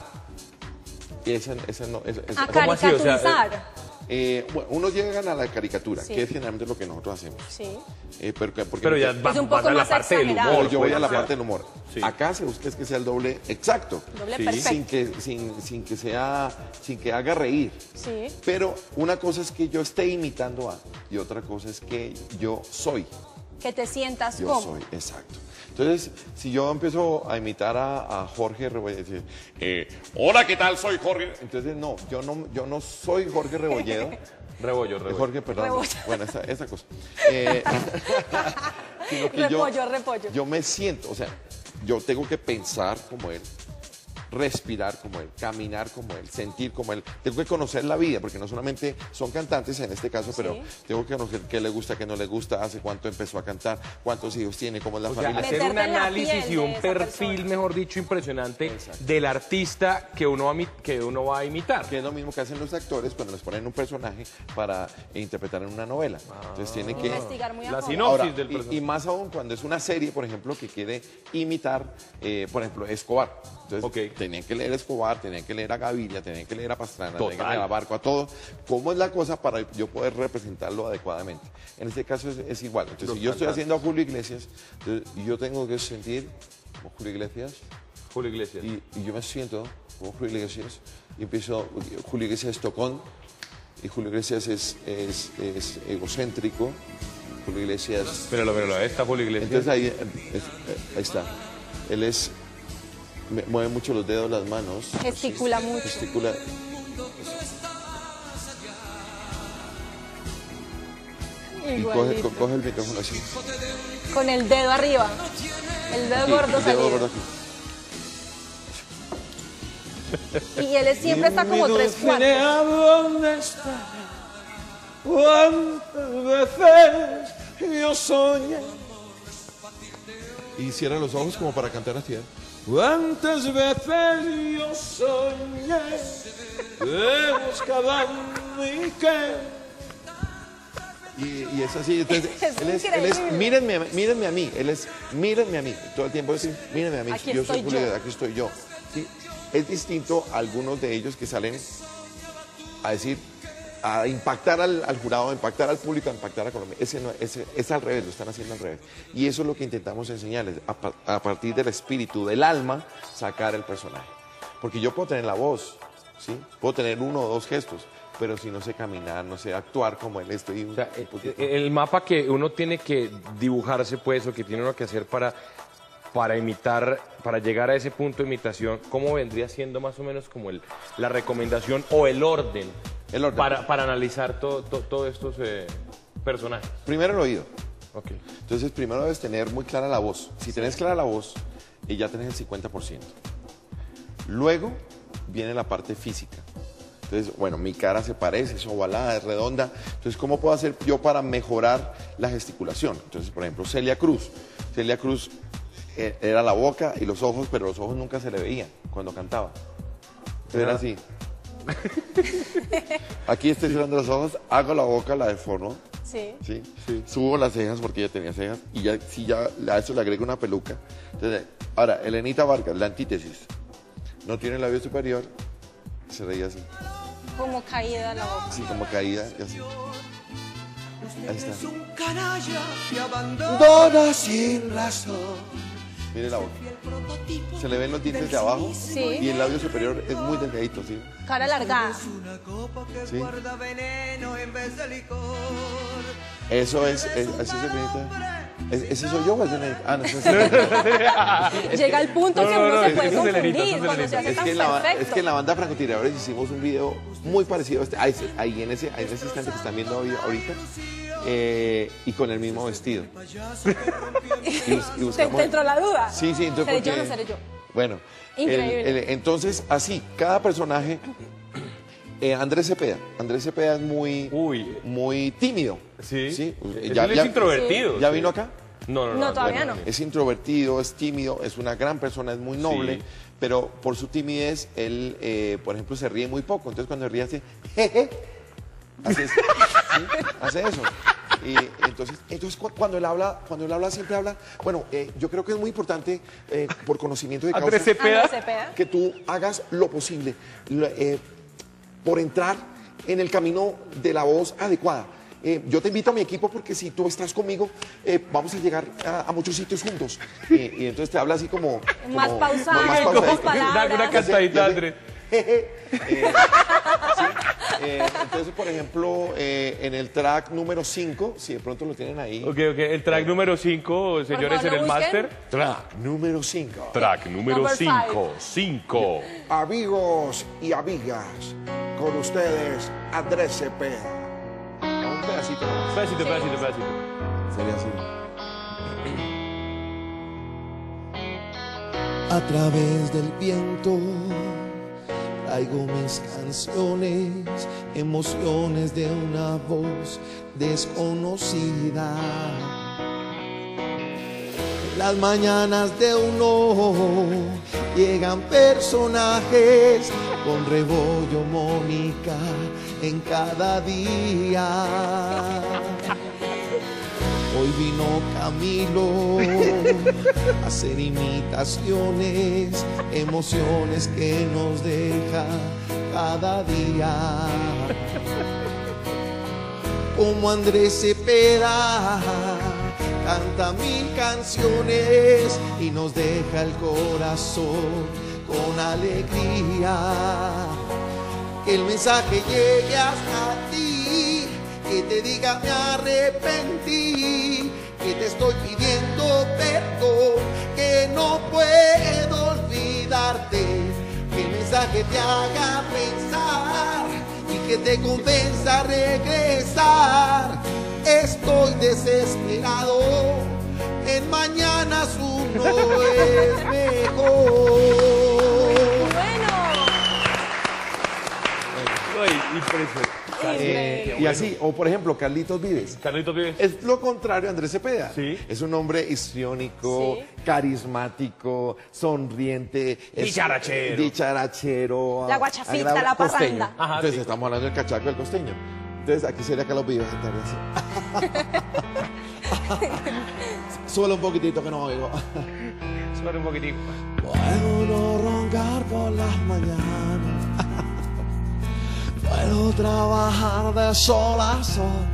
[SPEAKER 3] Y esa, esa no, esa- esa-
[SPEAKER 1] A
[SPEAKER 2] ¿Cómo así? O sea,
[SPEAKER 1] caricaturizar.
[SPEAKER 3] eh, bueno, unos llegan a la caricatura,
[SPEAKER 1] Sí.
[SPEAKER 3] que es generalmente lo que nosotros hacemos.
[SPEAKER 1] Sí.
[SPEAKER 3] Eh, pero que- porque
[SPEAKER 2] Pero ya
[SPEAKER 3] no-
[SPEAKER 2] va,
[SPEAKER 1] Es un
[SPEAKER 2] vas
[SPEAKER 1] poco
[SPEAKER 2] a la
[SPEAKER 1] más
[SPEAKER 2] parte del
[SPEAKER 1] exagerado.
[SPEAKER 2] humor.
[SPEAKER 3] o yo voy
[SPEAKER 2] pues,
[SPEAKER 3] a la
[SPEAKER 2] o sea,
[SPEAKER 3] parte del humor.
[SPEAKER 2] Sí.
[SPEAKER 3] Acá se busca es que sea el doble exacto.
[SPEAKER 1] Doble
[SPEAKER 2] Sí.
[SPEAKER 1] perfecto.
[SPEAKER 3] Sin que, sin, sin que sea, sin que haga reír.
[SPEAKER 1] Sí.
[SPEAKER 3] Pero una cosa es que yo esté imitando a, y otra cosa es que yo soy.
[SPEAKER 1] Que te sientas
[SPEAKER 3] Yo
[SPEAKER 1] cómodo.
[SPEAKER 3] soy, exacto. Entonces, si yo empiezo a imitar a, a Jorge Rebolledo,
[SPEAKER 4] Eh, hola, ¿qué tal? Soy Jorge.
[SPEAKER 3] entonces no, yo no, yo no soy Jorge Rebolledo.
[SPEAKER 2] Rebollo,
[SPEAKER 3] Eh,
[SPEAKER 2] rebollo.
[SPEAKER 3] Jorge, perdón.
[SPEAKER 1] Rebollo.
[SPEAKER 3] Bueno, esa, esa cosa. Eh, sino que yo-
[SPEAKER 1] Repollo, repollo.
[SPEAKER 3] Yo me siento, o sea, yo tengo que pensar como él, respirar como él, caminar como él, sentir como él. Tengo que conocer la vida, porque no solamente son cantantes en este caso, pero
[SPEAKER 1] Sí.
[SPEAKER 3] tengo que conocer qué le gusta, qué no le gusta, hace cuánto empezó a cantar, cuántos hijos tiene, cómo es la
[SPEAKER 2] O sea,
[SPEAKER 3] familia.
[SPEAKER 2] hacer un
[SPEAKER 1] Meterte en la
[SPEAKER 2] análisis
[SPEAKER 1] piel
[SPEAKER 2] y un
[SPEAKER 1] de esa
[SPEAKER 2] perfil,
[SPEAKER 1] persona.
[SPEAKER 2] mejor dicho, impresionante
[SPEAKER 3] Exacto.
[SPEAKER 2] del artista que uno, va a mi- que uno va a imitar.
[SPEAKER 3] Que es lo mismo que hacen los actores cuando les ponen un personaje para interpretar en una novela. Entonces tienen que...
[SPEAKER 1] Investigar muy a
[SPEAKER 2] La
[SPEAKER 1] fondo.
[SPEAKER 2] sinopsis
[SPEAKER 3] Ahora,
[SPEAKER 2] del
[SPEAKER 3] y-
[SPEAKER 2] personaje.
[SPEAKER 3] y, más aún cuando es una serie, por ejemplo, que quiere imitar, eh, por ejemplo, Escobar. Entonces,
[SPEAKER 2] Ok.
[SPEAKER 3] tenían que leer a Escobar, tenían que leer a Gaviria, tenían que leer a Pastrana, tenían que
[SPEAKER 2] Total.
[SPEAKER 3] leer a Barco, a todo. ¿Cómo es la cosa para yo poder representarlo adecuadamente? En este caso es, es igual. Entonces,
[SPEAKER 2] Los
[SPEAKER 3] si yo estoy
[SPEAKER 2] cantantes.
[SPEAKER 3] haciendo a Julio Iglesias, entonces, yo tengo que sentir como Julio Iglesias.
[SPEAKER 2] Julio Iglesias.
[SPEAKER 3] Y, y yo me siento como Julio Iglesias y empiezo, Julio Iglesias es tocón y Julio Iglesias es, es, es egocéntrico, Julio Iglesias...
[SPEAKER 2] Míralo, míralo, ahí está Julio Iglesias.
[SPEAKER 3] Entonces ahí, es, ahí está, él es, mueve mucho los dedos, las manos.
[SPEAKER 1] Gesticula
[SPEAKER 3] así,
[SPEAKER 1] mucho.
[SPEAKER 3] Gesticula. Y coge, co- coge el micrófono así.
[SPEAKER 1] Con el dedo arriba. El dedo
[SPEAKER 3] Aquí,
[SPEAKER 1] gordo
[SPEAKER 3] el dedo
[SPEAKER 1] salido.
[SPEAKER 3] gordo aquí.
[SPEAKER 1] Y él siempre está como tres cuartos.
[SPEAKER 3] ¿Dónde está? ¿Cuántas veces yo soñé? Y cierra los ojos como para cantar así. ¿eh? ¿Cuántas veces yo soñé? He buscado mi qué. Y, y es así, entonces,
[SPEAKER 1] Es
[SPEAKER 3] él, es, él es,
[SPEAKER 1] increíble.
[SPEAKER 3] mírenme, a mí, mírenme a mí, él es, mírenme a mí, todo el tiempo es, mírenme a mí,
[SPEAKER 1] Aquí
[SPEAKER 3] yo soy
[SPEAKER 1] estoy
[SPEAKER 3] Julio,
[SPEAKER 1] yo.
[SPEAKER 3] aquí estoy yo. ¿Sí? Es distinto a algunos de ellos que salen a decir, a impactar al, al jurado, a impactar al público, a impactar a Colombia. Ese, no, ese es al revés, lo están haciendo al revés. Y eso es lo que intentamos enseñarles, a, pa- a partir del espíritu, del alma, sacar el personaje. Porque yo puedo tener la voz, ¿sí? Puedo tener uno o dos gestos, pero si no sé caminar, no sé actuar como él, estoy un,
[SPEAKER 2] O sea,
[SPEAKER 3] un poquito...
[SPEAKER 2] el mapa que uno tiene que dibujarse, pues, o que tiene uno que hacer para, para imitar, para llegar a ese punto de imitación, ¿cómo vendría siendo más o menos como el, la recomendación o el orden,
[SPEAKER 3] El orden.
[SPEAKER 2] Para, para analizar todo- todo- todos estos eh, personajes?
[SPEAKER 3] Primero el oído.
[SPEAKER 2] Ok.
[SPEAKER 3] Entonces, primero debes tener muy clara la voz. Si tenés clara la voz, eh, ya tenés el cincuenta por ciento. Luego viene la parte física. Entonces, bueno, mi cara se parece, es ovalada, es redonda. Entonces, ¿cómo puedo hacer yo para mejorar la gesticulación? Entonces, por ejemplo, Celia Cruz. Celia Cruz eh, era la boca y los ojos, pero los ojos nunca se le veían cuando cantaba. Entonces, era así. Aquí estoy cerrando los ojos, hago la boca, la deformo.
[SPEAKER 1] Sí.
[SPEAKER 3] ¿Sí? Subo las cejas porque ella tenía cejas y ya si ya a eso le agrego una peluca. Entonces, ahora, Elenita Vargas, la antítesis. No tiene labio superior, se reía así,
[SPEAKER 1] Como caída la boca.
[SPEAKER 3] así como caída y así. Ahí está.
[SPEAKER 5] Es un canalla que abandona
[SPEAKER 3] Dona sin razón. Mire la boca.
[SPEAKER 5] el prototipo.
[SPEAKER 3] Se le ven los dientes de abajo
[SPEAKER 1] Sí.
[SPEAKER 3] y el labio superior es muy delgadito, ¿sí?
[SPEAKER 1] Cara alargada.
[SPEAKER 5] Es una copa que
[SPEAKER 3] Sí.
[SPEAKER 5] guarda veneno en vez de licor.
[SPEAKER 3] Eso es, es así es Elenita. ¿Es- ¿Ese soy yo o es Elenita? Ah, no, eso es
[SPEAKER 1] Llega el punto
[SPEAKER 2] no,
[SPEAKER 1] que
[SPEAKER 2] no,
[SPEAKER 1] uno
[SPEAKER 2] no,
[SPEAKER 1] se
[SPEAKER 2] es-
[SPEAKER 1] puede
[SPEAKER 2] eso es Elenita,
[SPEAKER 1] confundir
[SPEAKER 2] eso es
[SPEAKER 1] cuando se
[SPEAKER 2] Elenita.
[SPEAKER 1] hace
[SPEAKER 3] Es
[SPEAKER 1] tan
[SPEAKER 3] que, en la, es
[SPEAKER 1] perfecto.
[SPEAKER 3] que en la banda francotiradores hicimos un video muy parecido a este, ahí, ahí en, ese, ahí en ese instante que están viendo hoy- ahorita, eh, y con el mismo vestido. Y, bus- y
[SPEAKER 1] ¿Te,
[SPEAKER 3] buscamos-
[SPEAKER 1] te entró la duda?
[SPEAKER 3] Sí, sí, entonces
[SPEAKER 1] ¿Seré yo o
[SPEAKER 3] porque-
[SPEAKER 1] no seré yo?
[SPEAKER 3] Bueno, el-
[SPEAKER 1] Increíble.
[SPEAKER 3] el- entonces así, cada personaje, eh, Andrés Cepeda, Andrés Cepeda es muy,
[SPEAKER 2] Uy.
[SPEAKER 3] muy tímido.
[SPEAKER 2] Sí.
[SPEAKER 3] ¿Sí?
[SPEAKER 2] Él es introvertido.
[SPEAKER 3] ¿Ya
[SPEAKER 2] sí.
[SPEAKER 3] vino acá?
[SPEAKER 2] No, no, no.
[SPEAKER 1] No, todavía
[SPEAKER 3] Bueno,
[SPEAKER 1] no.
[SPEAKER 3] Es introvertido, es tímido, es una gran persona, es muy noble,
[SPEAKER 2] Sí.
[SPEAKER 3] pero por su timidez, él, eh, por ejemplo, se ríe muy poco. Entonces, cuando ríe, hace jeje. Hace, ¿sí? Hace eso. Y entonces, entonces cu- cuando él habla, cuando él habla, siempre habla. Bueno, eh, yo creo que es muy importante, eh, por conocimiento de causa,
[SPEAKER 2] Andrés Cepeda.
[SPEAKER 1] Andrés Cepeda.
[SPEAKER 3] que tú hagas lo posible lo- eh, por entrar en el camino de la voz adecuada. Eh, yo te invito a mi equipo porque si tú estás conmigo, eh, vamos a llegar a, a muchos sitios juntos. Eh, y entonces te habla así como...
[SPEAKER 1] Más
[SPEAKER 3] como-
[SPEAKER 1] pausado,
[SPEAKER 3] más
[SPEAKER 1] con
[SPEAKER 3] pausadito.
[SPEAKER 1] palabras.
[SPEAKER 2] Una, una
[SPEAKER 3] Ya sé,
[SPEAKER 2] cantadita,
[SPEAKER 3] ya sé.
[SPEAKER 2] Andrés.
[SPEAKER 3] Jeje. Eh, sí. Eh, entonces, por ejemplo, eh, en el track número cinco, si de pronto lo tienen ahí.
[SPEAKER 2] Ok, ok. El track número cinco, señores,
[SPEAKER 1] favor,
[SPEAKER 2] en el
[SPEAKER 1] lo busquen.
[SPEAKER 2] máster.
[SPEAKER 3] Track número cinco.
[SPEAKER 2] Track número
[SPEAKER 1] Number
[SPEAKER 2] cinco. cinco.
[SPEAKER 3] Amigos y amigas, con ustedes, Andrés Cepeda. Un pedacito nomás.
[SPEAKER 2] Pedacito, pedacito, pedacito.
[SPEAKER 3] Sería así.
[SPEAKER 6] A través del viento traigo mis canciones, emociones de una voz desconocida. En las mañanas de uno llegan personajes con rebollo, Mónica en cada día. Hoy vino Camilo a hacer imitaciones, emociones que nos deja cada día. Como Andrés Cepeda, canta mil canciones y nos deja el corazón con alegría. Que el mensaje llegue hasta ti, que te diga me arrepentí, que te estoy pidiendo perdón, que no puedo olvidarte, que el mensaje te haga pensar y que te convenza a regresar. Estoy desesperado, en mañanas uno es mejor.
[SPEAKER 2] Ay, impresionante.
[SPEAKER 3] Eh, y así, o por ejemplo, Carlitos Vives.
[SPEAKER 2] Carlitos Vives.
[SPEAKER 3] Es lo contrario a Andrés Cepeda.
[SPEAKER 2] Sí.
[SPEAKER 3] Es un hombre histriónico,
[SPEAKER 1] Sí.
[SPEAKER 3] carismático, sonriente. es-
[SPEAKER 2] Dicharachero.
[SPEAKER 3] Dicharachero.
[SPEAKER 1] La guachafita,
[SPEAKER 3] agradable,
[SPEAKER 1] la
[SPEAKER 3] costeño.
[SPEAKER 1] parranda.
[SPEAKER 2] Ajá,
[SPEAKER 3] Entonces
[SPEAKER 2] sí.
[SPEAKER 3] estamos hablando del cachaco del costeño. Entonces aquí sería Carlos Vives estaría así. Solo un poquitito que no oigo.
[SPEAKER 2] Suena un poquitico.
[SPEAKER 6] Puedo no roncar por las mañanas, puedo trabajar de sol a sol,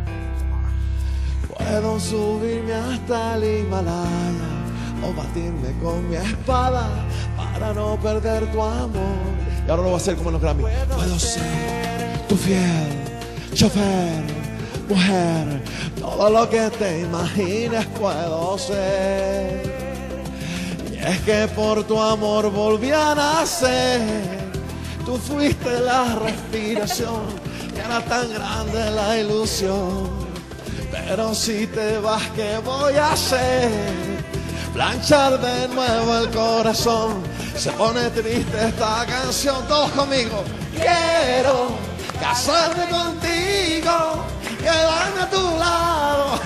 [SPEAKER 6] puedo subirme hasta el Himalaya o batirme con mi espada para no perder tu amor. Y ahora lo voy a hacer como en los Grammy. Puedo ser tu fiel chofer, mujer, todo lo que te imagines puedo ser. Y es que por tu amor volví a nacer. Tú fuiste la respiración, que era tan grande la ilusión. Pero si te vas, ¿qué voy a hacer? Planchar de nuevo el corazón. Se pone triste esta canción, todos conmigo. Quiero casarme contigo, quedarme a tu lado.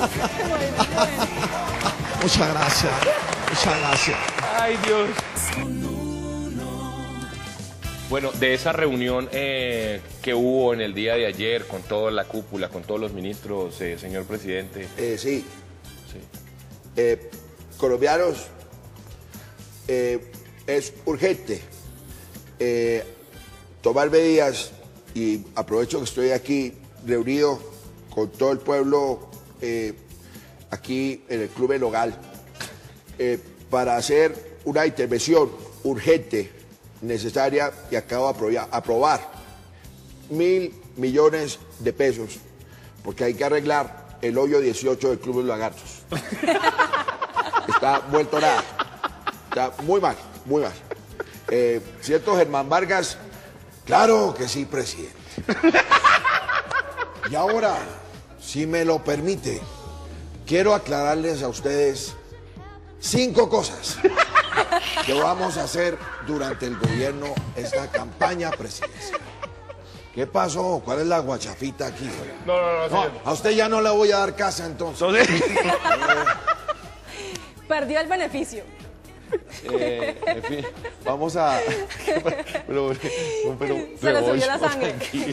[SPEAKER 6] Muchas gracias, muchas gracias.
[SPEAKER 2] Ay, Dios. Bueno, de esa reunión eh, que hubo en el día de ayer con toda la cúpula, con todos los ministros, eh, señor presidente.
[SPEAKER 7] Eh, sí.
[SPEAKER 2] Sí.
[SPEAKER 7] Eh, colombianos, eh, es urgente eh, tomar medidas y aprovecho que estoy aquí reunido con todo el pueblo eh, aquí en el Club El Hogar eh, para hacer una intervención urgente, necesaria, y acabo de aprobar, aprobar mil millones de pesos porque hay que arreglar el hoyo dieciocho del Club de los Lagartos. Está vuelto nada. Está muy mal, muy mal. Eh, ¿Cierto, Germán Vargas? Claro que sí, presidente. Y ahora, si me lo permite, quiero aclararles a ustedes cinco cosas que vamos a hacer durante el gobierno, esta campaña presidencial. ¿Qué pasó? ¿Cuál es la guachafita aquí?
[SPEAKER 2] No, no, no,
[SPEAKER 7] No,
[SPEAKER 2] señor.
[SPEAKER 7] a usted ya no le voy a dar casa entonces.
[SPEAKER 1] Perdió el beneficio.
[SPEAKER 3] Eh, en fin, vamos a. Pero, pero,
[SPEAKER 1] Se le
[SPEAKER 3] pero-
[SPEAKER 1] subió la sangre.
[SPEAKER 3] tranquilo.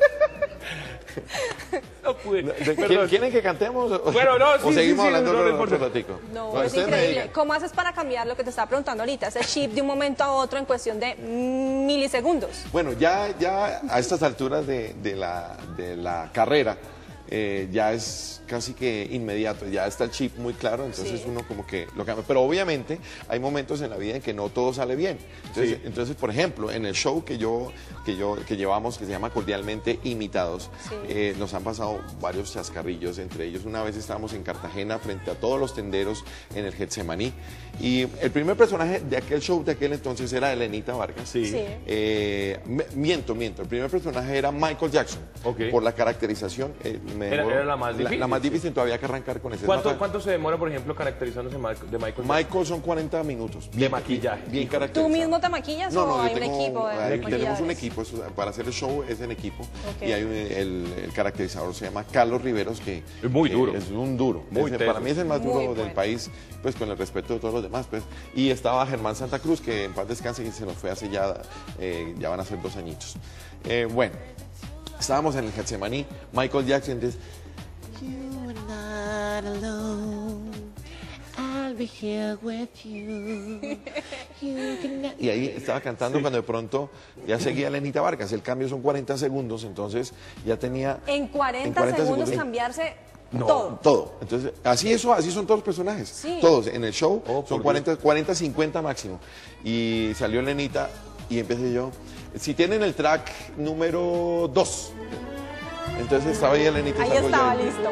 [SPEAKER 2] No pude.
[SPEAKER 3] ¿De- ¿Quieren,
[SPEAKER 2] Perdón.
[SPEAKER 3] ¿Quieren que cantemos? o-
[SPEAKER 2] Bueno, no,
[SPEAKER 3] o
[SPEAKER 2] sí, sí,
[SPEAKER 3] seguimos
[SPEAKER 2] sí,
[SPEAKER 3] hablando
[SPEAKER 2] no, no
[SPEAKER 3] otro-
[SPEAKER 2] importa.
[SPEAKER 3] otro ratico.
[SPEAKER 1] No,
[SPEAKER 3] Bueno,
[SPEAKER 1] es
[SPEAKER 3] ustedes me
[SPEAKER 1] increíble.
[SPEAKER 3] digan.
[SPEAKER 1] ¿Cómo haces para cambiar lo que te estaba preguntando ahorita? Ese chip de un momento a otro en cuestión de milisegundos.
[SPEAKER 3] Bueno, ya, ya a estas alturas de, de la, de la carrera, eh, ya es casi que inmediato, ya está el chip muy claro, entonces
[SPEAKER 1] Sí.
[SPEAKER 3] uno como que lo cambia. Pero obviamente hay momentos en la vida en que no todo sale bien. Entonces,
[SPEAKER 2] Sí.
[SPEAKER 3] entonces por ejemplo, en el show que yo, que yo que llevamos, que se llama Cordialmente Imitados,
[SPEAKER 1] Sí.
[SPEAKER 3] eh, nos han pasado varios chascarrillos. Entre ellos, una vez estábamos en Cartagena frente a todos los tenderos en el Getsemaní, y el primer personaje de aquel show de aquel entonces era Elenita Vargas.
[SPEAKER 2] Sí.
[SPEAKER 1] Sí.
[SPEAKER 3] Eh, me- miento, miento. El primer personaje era Michael Jackson.
[SPEAKER 2] Ok.
[SPEAKER 3] Por la caracterización. eh, me
[SPEAKER 2] Era-
[SPEAKER 3] demoró-
[SPEAKER 2] era la más difícil,
[SPEAKER 3] La, más
[SPEAKER 2] sí.
[SPEAKER 3] difícil, todavía hay que arrancar con ese.
[SPEAKER 2] ¿Cuánto,
[SPEAKER 3] Es más
[SPEAKER 2] ¿Cuánto se demora, por ejemplo, caracterizándose Ma- de Michael Jackson?
[SPEAKER 3] Michael son cuarenta minutos.
[SPEAKER 2] De maquillaje.
[SPEAKER 3] Bien
[SPEAKER 1] ¿Tú
[SPEAKER 3] caracterizado.
[SPEAKER 1] mismo te maquillas
[SPEAKER 3] No,
[SPEAKER 1] o
[SPEAKER 3] no, yo
[SPEAKER 1] hay un
[SPEAKER 3] tengo-
[SPEAKER 1] equipo de
[SPEAKER 3] hay- tenemos un
[SPEAKER 1] maquilladores?
[SPEAKER 3] equipo, eso, para hacer el show es en equipo.
[SPEAKER 1] Ok.
[SPEAKER 3] Y hay un- el, el caracterizador se llama Carlos Riveros, que
[SPEAKER 2] Es muy
[SPEAKER 3] que
[SPEAKER 2] duro.
[SPEAKER 3] es un duro.
[SPEAKER 2] Muy
[SPEAKER 3] Ese-
[SPEAKER 2] teso.
[SPEAKER 3] para mí es el más
[SPEAKER 1] Muy
[SPEAKER 3] duro del
[SPEAKER 1] bueno.
[SPEAKER 3] país, pues con el respeto de todos los demás. Pues. Y estaba Germán Santa Cruz, que en paz descanse, y se nos fue hace ya, eh, ya van a ser dos añitos. Eh, bueno, estábamos en el Getsemaní, Michael Jackson, entonces,
[SPEAKER 8] You are not alone. I'll be here with you. You can...
[SPEAKER 3] y ahí estaba cantando cuando de pronto ya seguía Lenita Vargas. El cambio son cuarenta segundos, entonces ya tenía...
[SPEAKER 1] En cuarenta,
[SPEAKER 3] en cuarenta
[SPEAKER 1] segundos,
[SPEAKER 3] segundos.
[SPEAKER 1] cambiarse
[SPEAKER 2] No.
[SPEAKER 1] Todo.
[SPEAKER 3] Todo. Entonces, así eso, así son todos los personajes.
[SPEAKER 1] Sí.
[SPEAKER 3] Todos. En el show
[SPEAKER 2] Oh,
[SPEAKER 3] son
[SPEAKER 2] por
[SPEAKER 3] cuarenta, cuarenta, cincuenta máximo. Y salió Lenita y empecé yo. Si tienen el track número dos. Entonces estaba ahí Lenita.
[SPEAKER 1] Ahí
[SPEAKER 3] salgo yo
[SPEAKER 1] estaba
[SPEAKER 3] ahí.
[SPEAKER 1] listo.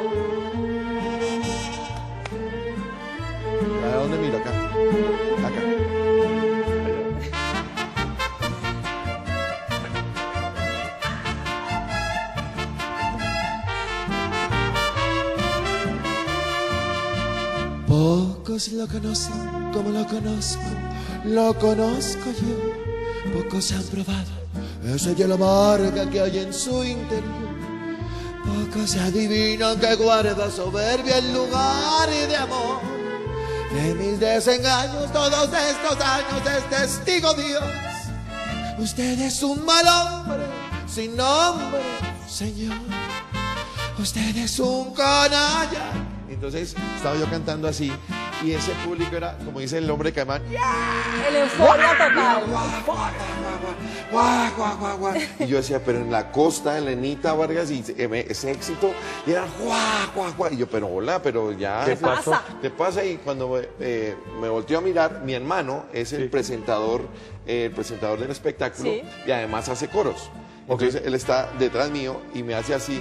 [SPEAKER 3] ¿A dónde miro? Acá. Acá.
[SPEAKER 6] Pocos lo conocen como lo conozco, lo conozco yo. Pocos han probado esa hielo amarga que hay en su interior. Pocos adivinan que guarda soberbia en lugar de amor. De mis desengaños todos estos años es testigo Dios. Usted es un mal hombre sin nombre, Señor. Usted es un canalla. Entonces estaba yo cantando así y ese público era, como dice el hombre Caimán,
[SPEAKER 1] El euforia total.
[SPEAKER 3] guau, guau, guau, guau. Y yo decía, pero en la costa, Lenita Vargas, y ese éxito, y era guau, guau, guau. Y yo, pero hola, pero ya.
[SPEAKER 2] ¿Qué pasó?
[SPEAKER 3] ¿Qué pasa? Y cuando eh, me volteó a mirar, mi hermano es el
[SPEAKER 2] Sí.
[SPEAKER 3] presentador, eh, el presentador del espectáculo,
[SPEAKER 1] Sí.
[SPEAKER 3] y además hace coros. Entonces él está detrás mío y me hace así.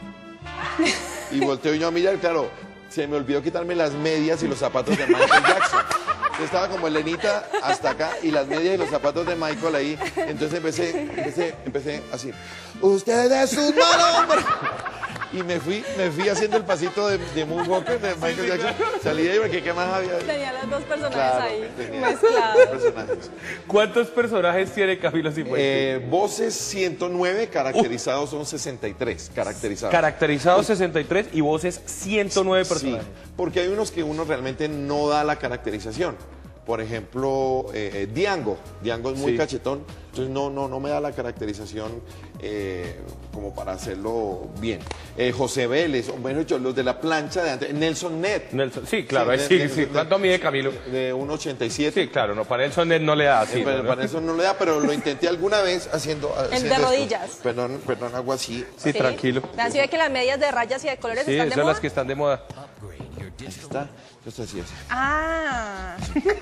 [SPEAKER 3] Y volteo yo a mirar, claro, se me olvidó quitarme las medias y los zapatos de Michael Jackson. Yo estaba como Lenita hasta acá y las medias y los zapatos de Michael ahí. Entonces empecé, empecé, empecé así. Usted es un mal hombre. Y me fui, me fui haciendo el pasito de, de Moonwalker de Michael Jackson. Salí de ahí porque ¿qué más había?
[SPEAKER 1] Tenía los dos personajes
[SPEAKER 3] Claro,
[SPEAKER 1] ahí
[SPEAKER 3] tenía
[SPEAKER 1] mezclados.
[SPEAKER 3] dos personajes.
[SPEAKER 2] ¿Cuántos personajes tiene Camilo Cifuentes?
[SPEAKER 3] Eh, voces ciento nueve, caracterizados son sesenta y tres. Caracterizados.
[SPEAKER 2] Caracterizados sesenta y tres y voces ciento nueve
[SPEAKER 3] Sí,
[SPEAKER 2] personajes.
[SPEAKER 3] porque hay unos que uno realmente no da la caracterización. Por ejemplo, eh, eh, Diango. Diango es muy
[SPEAKER 2] Sí.
[SPEAKER 3] cachetón, entonces no, no, no me da la caracterización eh, como para hacerlo bien. Eh, José Vélez, o mejor dicho, los de la plancha de antes. Nelson Net.
[SPEAKER 2] Nelson, sí, claro,
[SPEAKER 3] Sí,
[SPEAKER 2] ahí sí,
[SPEAKER 3] de-
[SPEAKER 2] sí.
[SPEAKER 3] de-
[SPEAKER 2] ¿Cuánto mide Camilo?
[SPEAKER 3] De uno ochenta y siete.
[SPEAKER 2] Sí, claro, no, para Nelson Net no le da así.
[SPEAKER 3] Eh, pero
[SPEAKER 2] ¿no?
[SPEAKER 3] para eso no le da, pero lo intenté alguna vez haciendo. haciendo
[SPEAKER 1] de
[SPEAKER 3] esto.
[SPEAKER 1] rodillas.
[SPEAKER 3] Perdón, perdón, algo así.
[SPEAKER 2] Sí, tranquilo.
[SPEAKER 1] Vean, si ve que las medias de rayas y de colores
[SPEAKER 2] Sí,
[SPEAKER 1] están
[SPEAKER 2] esas
[SPEAKER 1] de
[SPEAKER 2] son
[SPEAKER 1] moda.
[SPEAKER 2] las que están de moda.
[SPEAKER 3] Ahí está. Yo estoy así, así.
[SPEAKER 1] Ah.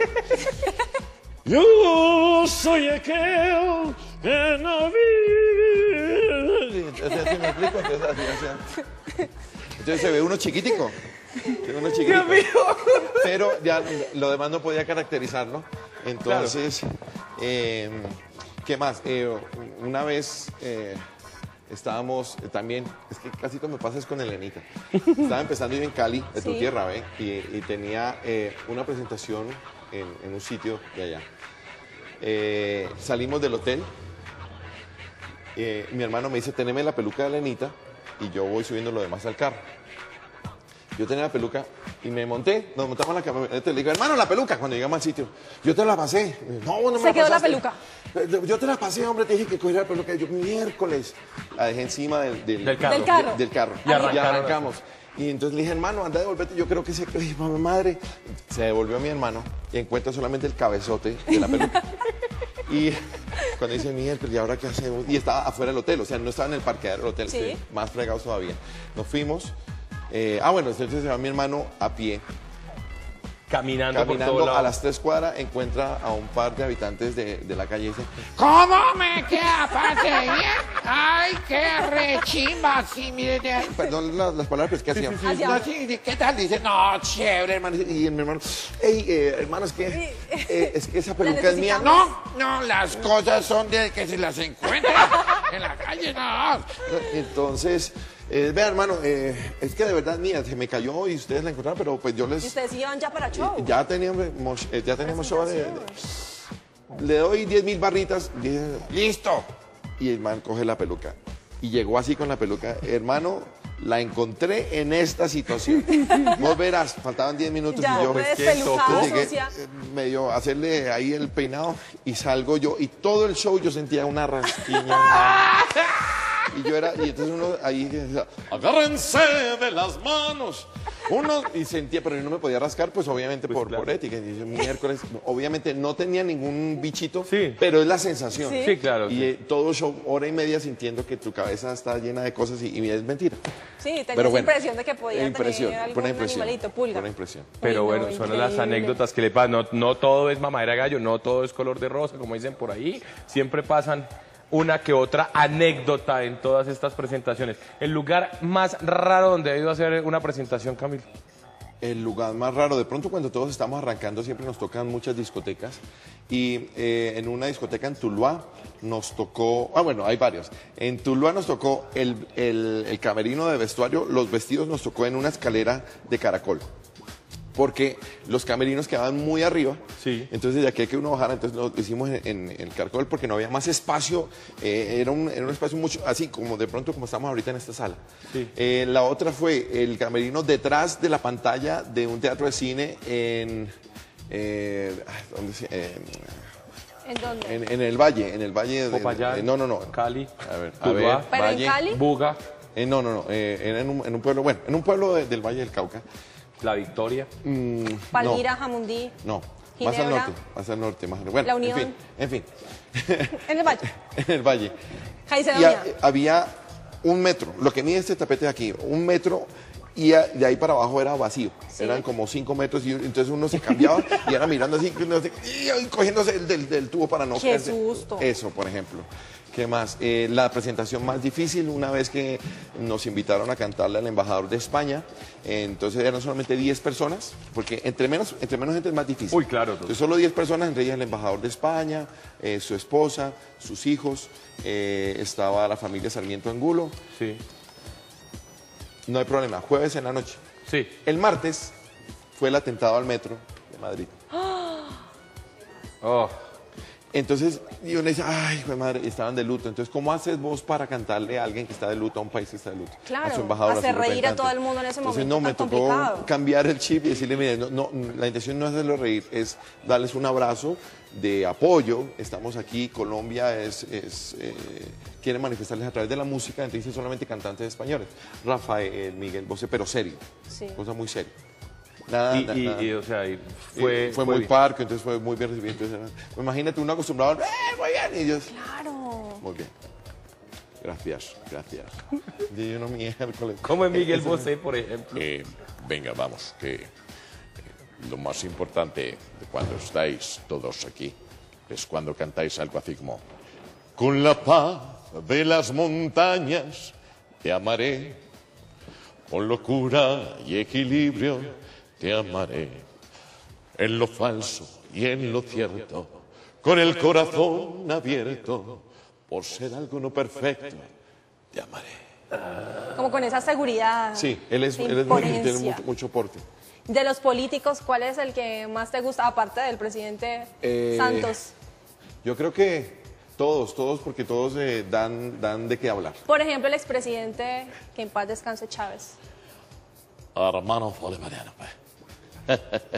[SPEAKER 6] Yo soy aquel que no vive.
[SPEAKER 3] Entonces, así me explico, entonces, así, así. Entonces se ve uno chiquitico. Se ve uno chiquitico. Pero ya lo demás no podía caracterizarlo. Entonces, eh, ¿qué más? Eh, una vez eh, estábamos eh, también, es que casi todo me pasa es con Elenita. Estaba empezando yo en Cali, de tu
[SPEAKER 1] Sí.
[SPEAKER 3] tierra, ¿ve? Y, y tenía eh, una presentación en, en un sitio de allá. Eh, salimos del hotel. Eh, mi hermano me dice, teneme la peluca de Lenita, y yo voy subiendo lo demás al carro. Yo tenía la peluca y me monté, nos montamos en la camioneta y le digo, hermano, la peluca, cuando llegamos al sitio. Yo te la pasé. No, no me
[SPEAKER 1] Se
[SPEAKER 3] la
[SPEAKER 1] quedó la
[SPEAKER 3] pasaste.
[SPEAKER 1] peluca.
[SPEAKER 3] Eh, Yo te la pasé, hombre, te dije que cogiera la peluca. Yo, miércoles. La dejé encima del,
[SPEAKER 2] Del carro.
[SPEAKER 1] Del carro.
[SPEAKER 3] del carro.
[SPEAKER 2] Y arrancaron.
[SPEAKER 3] arrancamos. Y entonces le dije, hermano, anda, devolvete. Yo creo que se... Ay, mamá, madre. Se devolvió a mi hermano y encuentra solamente el cabezote de la peluca. Y cuando dice, miércoles, ¿y ahora qué hacemos? Y estaba afuera del hotel, o sea, no estaba en el parqueadero del hotel.
[SPEAKER 1] Sí.
[SPEAKER 3] Más fregados todavía. Nos fuimos. Eh, ah, bueno, entonces se va mi hermano a pie.
[SPEAKER 2] Caminando, por
[SPEAKER 3] Caminando
[SPEAKER 2] todo lado.
[SPEAKER 3] a las tres cuadras, encuentra a un par de habitantes de, de la calle y dice,
[SPEAKER 8] ¿Cómo me queda pase bien? ¡Ay, qué rechimba! Sí, mire, de-
[SPEAKER 3] perdón las, las palabras, pero es que hacía.
[SPEAKER 1] Hacía-
[SPEAKER 3] No, sí, ¿qué tal? Dice, no, chévere, hermano. Y mi hermano, hey, eh, hermano, es que, eh, es que esa peluca es mía.
[SPEAKER 1] necesitamos.
[SPEAKER 8] No, no, las cosas son de que se las encuentran en la calle, no.
[SPEAKER 3] Entonces, eh, vea, hermano, eh, es que de verdad mía, se me cayó y ustedes la encontraron, pero pues yo
[SPEAKER 1] Y
[SPEAKER 3] les...
[SPEAKER 1] ustedes iban ya para show.
[SPEAKER 3] Ya teníamos, eh, ya teníamos show de, de- Le doy diez mil barritas, diez-
[SPEAKER 8] Listo.
[SPEAKER 3] y el man coge la peluca. Y llegó así con la peluca. Hermano, la encontré en esta situación. Vos verás, faltaban diez minutos
[SPEAKER 1] Ya,
[SPEAKER 3] y yo...
[SPEAKER 1] pues,
[SPEAKER 3] ¿qué?
[SPEAKER 1] despelucada,
[SPEAKER 3] Entonces llegué,
[SPEAKER 1] sucia.
[SPEAKER 3] eh, medio a hacerle ahí el peinado y salgo yo. Y todo el show yo sentía una rasquiña. Y yo era, y entonces uno ahí decía, agárrense de las manos. Uno, y sentía, pero yo no me podía rascar, pues obviamente
[SPEAKER 2] Pues
[SPEAKER 3] por,
[SPEAKER 2] claro.
[SPEAKER 3] por ética. Y yo, miércoles, obviamente no tenía ningún bichito,
[SPEAKER 2] Sí.
[SPEAKER 3] pero es la sensación.
[SPEAKER 1] Sí.
[SPEAKER 2] Sí, claro.
[SPEAKER 3] Y
[SPEAKER 2] sí.
[SPEAKER 3] eh, todo show, hora y media sintiendo que tu cabeza está llena de cosas y, y es mentira.
[SPEAKER 1] Sí, tenías
[SPEAKER 3] Pero bueno,
[SPEAKER 1] impresión de que podía
[SPEAKER 3] impresión,
[SPEAKER 1] tener algún
[SPEAKER 3] buena impresión,
[SPEAKER 1] animalito, pulga.
[SPEAKER 3] buena impresión.
[SPEAKER 2] Pero
[SPEAKER 1] Uy, no,
[SPEAKER 2] bueno, son las
[SPEAKER 1] increíble.
[SPEAKER 2] anécdotas que le pasan. No, no todo es mamadera de gallo, no todo es color de rosa, como dicen por ahí. Siempre pasan una que otra anécdota en todas estas presentaciones. El lugar más raro donde ha ido a hacer una presentación, Camilo.
[SPEAKER 3] El lugar más raro, de pronto cuando todos estamos arrancando siempre nos tocan muchas discotecas y eh, en una discoteca en Tuluá nos tocó, ah bueno, hay varios, en Tuluá nos tocó el, el, el camerino de vestuario, los vestidos nos tocó en una escalera de caracol. Porque los camerinos quedaban muy arriba,
[SPEAKER 2] Sí.
[SPEAKER 3] entonces de aquí a que uno bajara, entonces lo hicimos en, en- en el caracol porque no había más espacio, eh, era, un, era un espacio mucho, así como de pronto como estamos ahorita en esta sala.
[SPEAKER 2] Sí.
[SPEAKER 3] Eh, la otra fue el camerino detrás de la pantalla de un teatro de cine en, eh, ay, ¿dónde se- eh,
[SPEAKER 1] ¿En dónde?
[SPEAKER 3] en, en el Valle, en el Valle de...
[SPEAKER 2] Popayán,
[SPEAKER 3] eh, no, no, no.
[SPEAKER 2] Cali,
[SPEAKER 3] A ver, a
[SPEAKER 2] Tuluá.
[SPEAKER 3] ver,
[SPEAKER 1] ¿Pero en
[SPEAKER 3] Valle.
[SPEAKER 1] Cali?
[SPEAKER 2] Buga,
[SPEAKER 3] Eh, no, no, no, eh, era en un, en un pueblo, bueno, en un pueblo de- del Valle del Cauca.
[SPEAKER 2] La Victoria.
[SPEAKER 3] Mm,
[SPEAKER 1] Palmira,
[SPEAKER 3] no.
[SPEAKER 1] Jamundí.
[SPEAKER 3] No, más al
[SPEAKER 1] Ginebra.
[SPEAKER 3] norte, más al norte, más al norte. Bueno,
[SPEAKER 1] La Unión.
[SPEAKER 3] en fin, en fin.
[SPEAKER 1] En el Valle.
[SPEAKER 3] En el valle.
[SPEAKER 1] Caicedonia.
[SPEAKER 3] Y ha- había un metro, lo que mide este tapete de aquí, un metro, y a- de ahí para abajo era vacío. Eran como cinco metros, y entonces uno se cambiaba y era mirando así, no sé, y cogiéndose el del, del tubo para no
[SPEAKER 1] ¡Qué
[SPEAKER 3] caerse.
[SPEAKER 1] susto!
[SPEAKER 3] Eso, por ejemplo. ¿Qué más? Eh, la presentación más difícil, una vez que nos invitaron a cantarle al embajador de España, eh, entonces eran solamente diez personas, porque entre menos, entre menos gente es más difícil.
[SPEAKER 2] Uy, claro.
[SPEAKER 3] Entonces solo diez personas, entre ellas el embajador de España, eh, su esposa, sus hijos, eh, estaba la familia Sarmiento Angulo.
[SPEAKER 2] Sí.
[SPEAKER 3] No hay problema, jueves en la noche.
[SPEAKER 2] Sí.
[SPEAKER 3] El martes fue el atentado al metro de Madrid.
[SPEAKER 2] Oh.
[SPEAKER 3] Entonces, y uno dice, ay, hijo de madre, y estaban de luto. Entonces, ¿cómo haces vos para cantarle a alguien que está de luto, a un país que está de luto?
[SPEAKER 1] Claro,
[SPEAKER 3] a su embajador,
[SPEAKER 1] hacer
[SPEAKER 3] su
[SPEAKER 1] reír a
[SPEAKER 3] representante.
[SPEAKER 1] todo el mundo en ese
[SPEAKER 3] Entonces,
[SPEAKER 1] momento
[SPEAKER 3] no, me
[SPEAKER 1] tan
[SPEAKER 3] tocó
[SPEAKER 1] complicado.
[SPEAKER 3] cambiar el chip y decirle, mire, no, no, la intención no es hacerlo reír, es darles un abrazo de apoyo. Estamos aquí, Colombia es, es, eh, quiere manifestarles a través de la música, entonces dice solamente cantantes españoles. Rafael, Miguel Bosé, pero serio,
[SPEAKER 1] Sí.
[SPEAKER 3] cosa muy seria. Nada,
[SPEAKER 2] Y,
[SPEAKER 3] nada,
[SPEAKER 2] y-
[SPEAKER 3] nada.
[SPEAKER 2] y, o sea, y
[SPEAKER 3] Fue,
[SPEAKER 2] fue,
[SPEAKER 3] fue muy
[SPEAKER 2] bien.
[SPEAKER 3] parco, entonces fue muy bien recibido. Entonces, era- imagínate uno acostumbrado, ¡eh, muy bien! Y ellos,
[SPEAKER 1] Claro.
[SPEAKER 3] muy bien. Gracias, gracias. Y uno miércoles.
[SPEAKER 2] Como en Miguel Bosé, por ejemplo.
[SPEAKER 4] Eh, venga, vamos, que eh, lo más importante de cuando estáis todos aquí es cuando cantáis algo así como con la paz de las montañas te amaré, con locura y equilibrio te amaré, en lo falso y en lo cierto, con el corazón abierto, por ser algo no perfecto, te amaré.
[SPEAKER 1] Como con esa seguridad.
[SPEAKER 3] Sí, él es,
[SPEAKER 1] de
[SPEAKER 3] él es muy, tiene
[SPEAKER 1] imponencia.
[SPEAKER 3] mucho, mucho porte.
[SPEAKER 1] De los políticos, ¿cuál es el que más te gusta, aparte del presidente
[SPEAKER 3] Eh,
[SPEAKER 1] Santos?
[SPEAKER 3] Yo creo que todos, todos, porque todos eh, dan, dan de qué hablar.
[SPEAKER 1] Por ejemplo, el expresidente, que en paz descanse, Chávez.
[SPEAKER 4] Hermano Bolivariano, pues.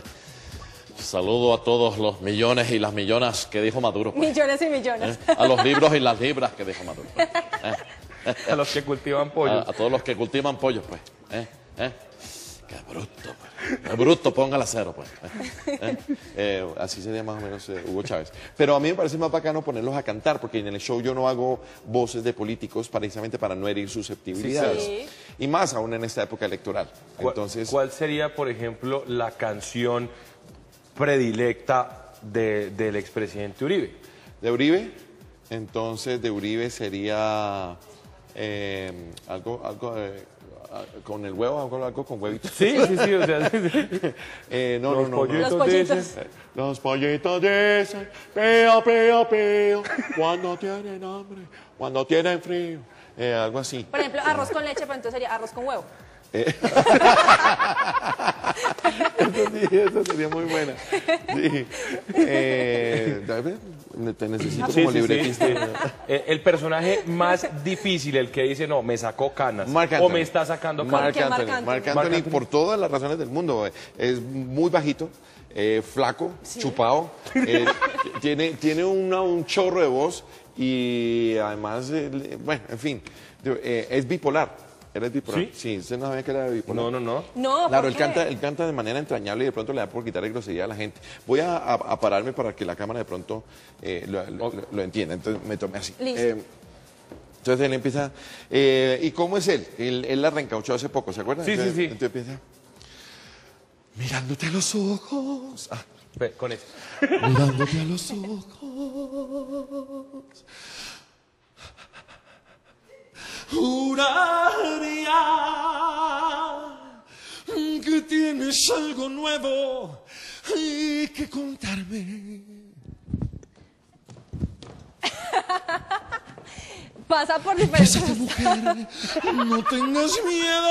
[SPEAKER 4] Saludo a todos los millones y las millonas que dijo Maduro, pues.
[SPEAKER 1] Millones y millones.
[SPEAKER 4] ¿Eh? A los libros y las libras que dijo Maduro, pues.
[SPEAKER 2] A los que cultivan
[SPEAKER 4] A,
[SPEAKER 2] pollo.
[SPEAKER 4] a todos los que cultivan pollos, pues. ¿Eh? ¿Eh? Qué bruto, pues. Qué bruto, ponga el acero, pues.
[SPEAKER 3] ¿Eh? Eh, así sería más o menos eh, Hugo Chávez. Pero a mí me parece más bacano ponerlos a cantar, porque en el show yo no hago voces de políticos precisamente para no herir susceptibilidades.
[SPEAKER 1] Sí.
[SPEAKER 3] Y más aún en esta época electoral.
[SPEAKER 2] ¿Cuál-
[SPEAKER 3] Entonces,
[SPEAKER 2] ¿Cuál sería, por ejemplo, la canción predilecta de- del expresidente Uribe?
[SPEAKER 3] de Uribe, entonces de Uribe sería eh, algo, algo eh, a- con el huevo, algo, algo con huevitos.
[SPEAKER 2] Sí, sí, sí, o sea, sí, sí.
[SPEAKER 3] Eh, no,
[SPEAKER 2] Los
[SPEAKER 3] no, no, no.
[SPEAKER 1] Los
[SPEAKER 2] pollitos
[SPEAKER 1] pollitos.
[SPEAKER 2] dicen-
[SPEAKER 3] Los pollitos dicen, pío, pío, pío, cuando tienen hambre, cuando tienen frío, eh, algo así.
[SPEAKER 1] Por ejemplo, arroz con leche, pero entonces sería arroz con huevo.
[SPEAKER 3] Eso sí, eso sería muy buena. Sí. Eh, te necesito
[SPEAKER 2] Sí,
[SPEAKER 3] como
[SPEAKER 2] sí, sí,
[SPEAKER 3] libretista.
[SPEAKER 2] sí. Eh, El personaje más difícil, el que dice, no, me sacó canas.
[SPEAKER 3] Marc
[SPEAKER 2] o
[SPEAKER 3] Anthony.
[SPEAKER 2] me está sacando canas.
[SPEAKER 3] Marc
[SPEAKER 1] qué Marc
[SPEAKER 3] Anthony.
[SPEAKER 1] Anthony?
[SPEAKER 3] Marc Anthony,
[SPEAKER 2] Marc Anthony.
[SPEAKER 3] por todas las razones del mundo. Es muy bajito, eh, flaco, chupado. eh, tiene tiene una- un chorro de voz y además, eh, le- bueno, en fin. Eh, es bipolar. ¿Él es bipolar?
[SPEAKER 2] ¿Sí?
[SPEAKER 3] Sí, ¿usted no sabía que era bipolar?
[SPEAKER 2] No, no, no.
[SPEAKER 1] No,
[SPEAKER 3] Claro,
[SPEAKER 1] ¿por
[SPEAKER 3] él
[SPEAKER 1] qué?
[SPEAKER 3] canta, él canta de manera entrañable y de pronto le da por quitarle grosería a la gente. Voy a, a- a pararme para que la cámara de pronto eh, lo, lo- lo- lo entienda. Entonces me tomé así.
[SPEAKER 1] Listo.
[SPEAKER 3] Eh, entonces él empieza... eh, ¿Y cómo es él? Él, él la reencauchó hace poco, ¿se acuerdan?
[SPEAKER 2] Sí, sí,
[SPEAKER 3] entonces,
[SPEAKER 2] sí.
[SPEAKER 3] Entonces empieza... Mirándote a los ojos... Ah,
[SPEAKER 2] Ve, con eso.
[SPEAKER 6] Mirándote a los ojos. Juraría que tienes algo nuevo y que contarme.
[SPEAKER 1] Pasa por diferentes...
[SPEAKER 6] Bésate, mujer, no tengas miedo.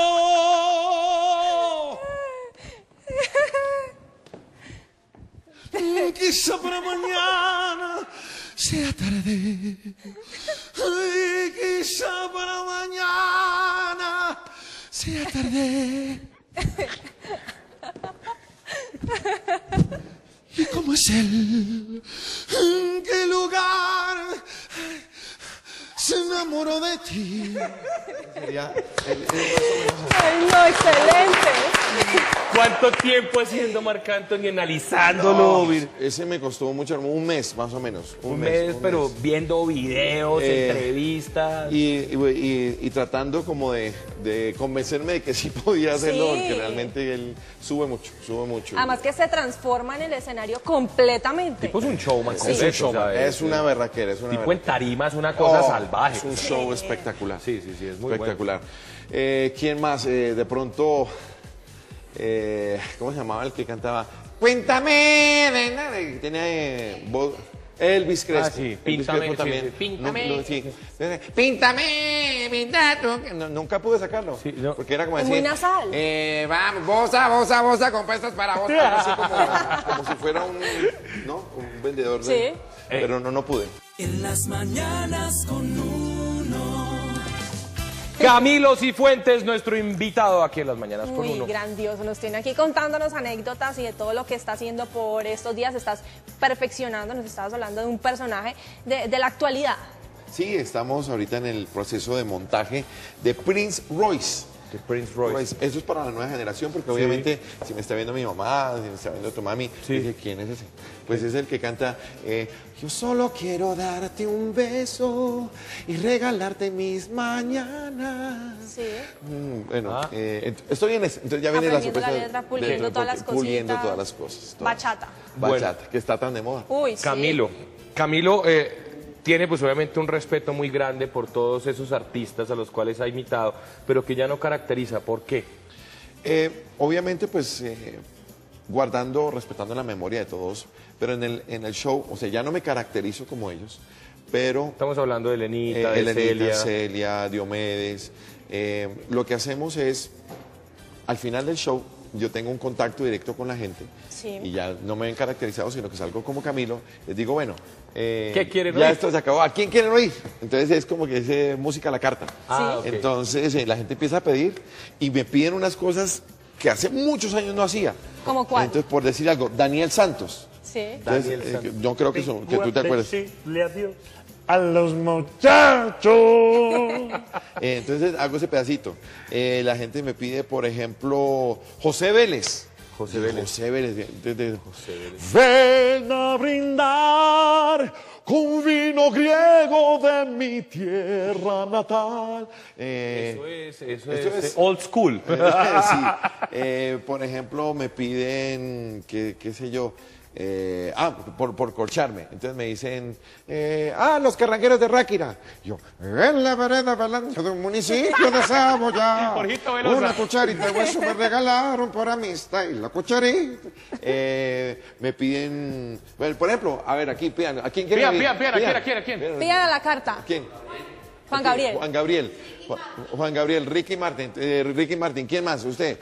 [SPEAKER 6] Quizá para mañana sea tarde. Ay, quizá para mañana sea tarde. ¿Y cómo es él? ¿En qué lugar se enamoró de ti?
[SPEAKER 3] sería... él- él más o menos así.
[SPEAKER 1] Ay, no, excelente.
[SPEAKER 2] ¿Cuánto tiempo haciendo Marc Anthony, analizándolo?
[SPEAKER 3] No,
[SPEAKER 2] vir-
[SPEAKER 3] ese me costó mucho, un mes más o menos.
[SPEAKER 2] un mes,
[SPEAKER 3] un
[SPEAKER 2] pero
[SPEAKER 3] mes.
[SPEAKER 2] viendo videos,
[SPEAKER 3] Eh,
[SPEAKER 2] entrevistas.
[SPEAKER 3] Y, y- y- y tratando como de, de convencerme de que sí podía hacerlo,
[SPEAKER 1] Sí.
[SPEAKER 3] porque realmente él sube mucho, sube mucho.
[SPEAKER 1] Además que se transforma en el escenario completamente.
[SPEAKER 2] Tipo es un showman
[SPEAKER 3] es
[SPEAKER 2] completo,
[SPEAKER 3] un show,
[SPEAKER 2] o sea,
[SPEAKER 3] es una berraquera, es una
[SPEAKER 2] Tipo en
[SPEAKER 3] berraquera.
[SPEAKER 2] tarima es una cosa
[SPEAKER 3] Oh,
[SPEAKER 2] salvaje.
[SPEAKER 3] Es un show espectacular.
[SPEAKER 2] Sí, sí, sí, es muy
[SPEAKER 3] espectacular. Eh, ¿Quién más? Eh, de pronto, eh, ¿cómo se llamaba el que cantaba? Cuéntame, de nada, que tenía eh, voz- Elvis Crespo.
[SPEAKER 2] Ah, sí,
[SPEAKER 3] Elvis
[SPEAKER 2] Píntame,
[SPEAKER 3] Crespo
[SPEAKER 2] sí,
[SPEAKER 3] también.
[SPEAKER 2] sí, Píntame.
[SPEAKER 3] No, no, sí. Píntame, pinta tú. No, nunca pude sacarlo.
[SPEAKER 2] Sí, no.
[SPEAKER 3] Porque era como
[SPEAKER 1] Es
[SPEAKER 3] decir.
[SPEAKER 1] muy nasal.
[SPEAKER 3] Eh, vamos, bosa, bosa, bosa, compuestas para vos. Algo así como, como si fuera un, ¿no? Un vendedor de.
[SPEAKER 1] Sí.
[SPEAKER 3] Pero no, no pude.
[SPEAKER 6] En las mañanas con uno.
[SPEAKER 2] Camilo Cifuentes, nuestro invitado aquí en Las Mañanas con
[SPEAKER 1] Muy
[SPEAKER 2] Uno.
[SPEAKER 1] grandioso, nos tiene aquí contándonos anécdotas y de todo lo que está haciendo por estos días, estás perfeccionando, nos estabas hablando de un personaje de, de la actualidad.
[SPEAKER 3] Sí, estamos ahorita en el proceso de montaje de Prince Royce.
[SPEAKER 2] De Prince Royce.
[SPEAKER 3] Royce. Eso es para la nueva generación, porque obviamente si me está viendo mi mamá, si me está viendo tu mami,
[SPEAKER 2] Sí.
[SPEAKER 3] dije, ¿quién es ese? Pues es el que canta, eh, yo solo quiero darte un beso y regalarte mis mañanas.
[SPEAKER 1] Sí.
[SPEAKER 3] Mm, bueno,
[SPEAKER 2] Ah.
[SPEAKER 3] eh, ent- estoy en eso. Entonces ya viene la
[SPEAKER 1] Aprendiendo la
[SPEAKER 3] sorpresa.
[SPEAKER 1] letra,
[SPEAKER 3] de-
[SPEAKER 1] puliendo
[SPEAKER 3] de-
[SPEAKER 1] todas las
[SPEAKER 3] Puliendo
[SPEAKER 1] cositas.
[SPEAKER 3] todas las cosas. todas.
[SPEAKER 1] Bachata.
[SPEAKER 3] Bachata, que está tan de moda.
[SPEAKER 1] Uy, sí.
[SPEAKER 2] Camilo. Camilo eh, tiene pues obviamente un respeto muy grande por todos esos artistas a los cuales ha imitado, pero que ya no caracteriza. ¿Por qué?
[SPEAKER 3] Eh, obviamente, pues, eh, guardando, respetando la memoria de todos, pero en el, en el show, o sea, ya no me caracterizo como ellos, pero...
[SPEAKER 2] Estamos hablando de Elenita,
[SPEAKER 3] eh,
[SPEAKER 2] de
[SPEAKER 3] Elenita,
[SPEAKER 2] Celia.
[SPEAKER 3] Celia, Diomedes, eh, lo que hacemos es, al final del show, yo tengo un contacto directo con la gente
[SPEAKER 1] Sí.
[SPEAKER 3] y ya no me ven caracterizado, sino que salgo como Camilo, les digo, bueno, eh,
[SPEAKER 2] ¿Qué quieren
[SPEAKER 3] ya
[SPEAKER 2] oír?
[SPEAKER 3] esto se acabó, ¿a quién quieren oír? Entonces es como que es eh, música a la carta.
[SPEAKER 2] Ah, ok.
[SPEAKER 3] Entonces eh, la gente empieza a pedir y me piden unas cosas que hace muchos años no hacía.
[SPEAKER 1] ¿Cómo cuál?
[SPEAKER 3] Entonces, por decir algo, Daniel Santos.
[SPEAKER 1] Sí.
[SPEAKER 3] Entonces,
[SPEAKER 2] Daniel
[SPEAKER 3] eh,
[SPEAKER 2] Santos.
[SPEAKER 3] yo creo que, son- que tú te acuerdas. Eh,
[SPEAKER 9] Decirle adiós a los muchachos.
[SPEAKER 3] entonces hago ese pedacito. Eh, la gente me pide, por ejemplo, José Vélez.
[SPEAKER 2] José Vélez.
[SPEAKER 3] José Vélez. Entonces,
[SPEAKER 6] Ven a brindar con vino griego de mi tierra natal.
[SPEAKER 3] eh,
[SPEAKER 2] Eso es, eso
[SPEAKER 3] Eso
[SPEAKER 2] es,
[SPEAKER 3] es-
[SPEAKER 2] eh, old school.
[SPEAKER 3] sí. Eh, por ejemplo, me piden, qué, qué sé yo, eh, ah, por, por corcharme. Entonces me dicen, eh, ah, los carranqueros de Ráquira. Yo, en la vereda balando de un municipio de Saboya,
[SPEAKER 2] Jorgito Velosa.
[SPEAKER 3] una cucharita de hueso me regalaron por amistad y la cucharita. Eh, me piden, bueno, por ejemplo, a ver, aquí, pidan, ¿a quién quieren
[SPEAKER 2] Pidan,
[SPEAKER 3] oír?
[SPEAKER 2] pidan, pidan, ¿a quién, a quién, a quién?
[SPEAKER 3] Pidan.
[SPEAKER 1] Pidan a la carta.
[SPEAKER 3] ¿Quién?
[SPEAKER 1] Juan Gabriel.
[SPEAKER 3] Juan Gabriel. Juan, Juan Gabriel, Ricky Martin. eh, Ricky Martin, ¿quién más? ¿Usted?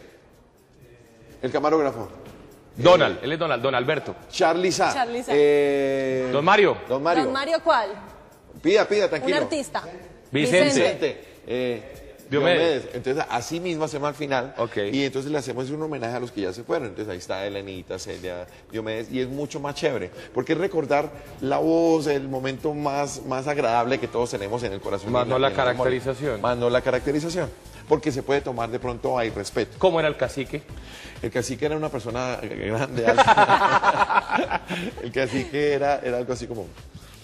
[SPEAKER 3] El camarógrafo.
[SPEAKER 2] Donald, él es Donald, Don Alberto.
[SPEAKER 3] Charlie Sa.
[SPEAKER 1] Charlie Sa.
[SPEAKER 3] Eh,
[SPEAKER 2] Don Mario.
[SPEAKER 3] Don Mario.
[SPEAKER 1] Don Mario, ¿cuál?
[SPEAKER 3] Pida, pida,
[SPEAKER 1] Un
[SPEAKER 3] tranquilo.
[SPEAKER 1] artista.
[SPEAKER 2] Vicente.
[SPEAKER 3] Vicente. Eh,
[SPEAKER 2] Diomedes.
[SPEAKER 3] Entonces, así mismo hacemos al final.
[SPEAKER 2] Ok.
[SPEAKER 3] Y entonces le hacemos un homenaje a los que ya se fueron. Entonces ahí está Elenita, Celia, Diomedes. Y es mucho más chévere. Porque es recordar la voz, el momento más, más agradable que todos tenemos en el corazón.
[SPEAKER 2] Más
[SPEAKER 3] y
[SPEAKER 2] no la
[SPEAKER 3] y en memoria.
[SPEAKER 2] caracterización.
[SPEAKER 3] Más no la caracterización. Porque se puede tomar de pronto a irrespeto.
[SPEAKER 2] ¿Cómo era el cacique?
[SPEAKER 3] El cacique era una persona grande, alta. El cacique era, era algo así como...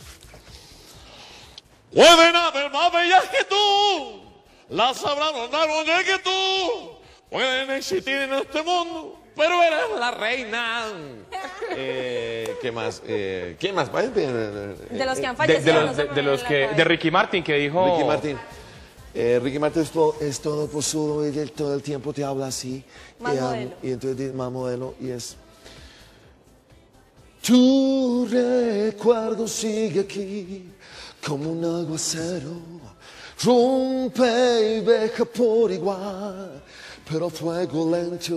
[SPEAKER 4] Pueden haber más bellas que tú, las habrá más bellas que tú, pueden existir en este mundo, pero eres la reina.
[SPEAKER 3] Eh, ¿Qué más? Eh, ¿Quién más?
[SPEAKER 1] De los que han
[SPEAKER 2] De,
[SPEAKER 1] fallecido.
[SPEAKER 2] de
[SPEAKER 1] no
[SPEAKER 2] los,
[SPEAKER 1] se
[SPEAKER 2] de,
[SPEAKER 1] me
[SPEAKER 2] de los
[SPEAKER 1] viene
[SPEAKER 2] que,
[SPEAKER 1] la
[SPEAKER 2] de
[SPEAKER 1] cabeza.
[SPEAKER 2] Ricky Martin que dijo...
[SPEAKER 3] Ricky Martin. Eh, Ricky Martin es todo, es todo posudo y él todo el tiempo te habla así.
[SPEAKER 1] Más
[SPEAKER 3] y, um,
[SPEAKER 1] modelo.
[SPEAKER 3] y entonces dice más modelo y es... Tu recuerdo sigue aquí como un aguacero, rompe y deja por igual, pero a fuego lento.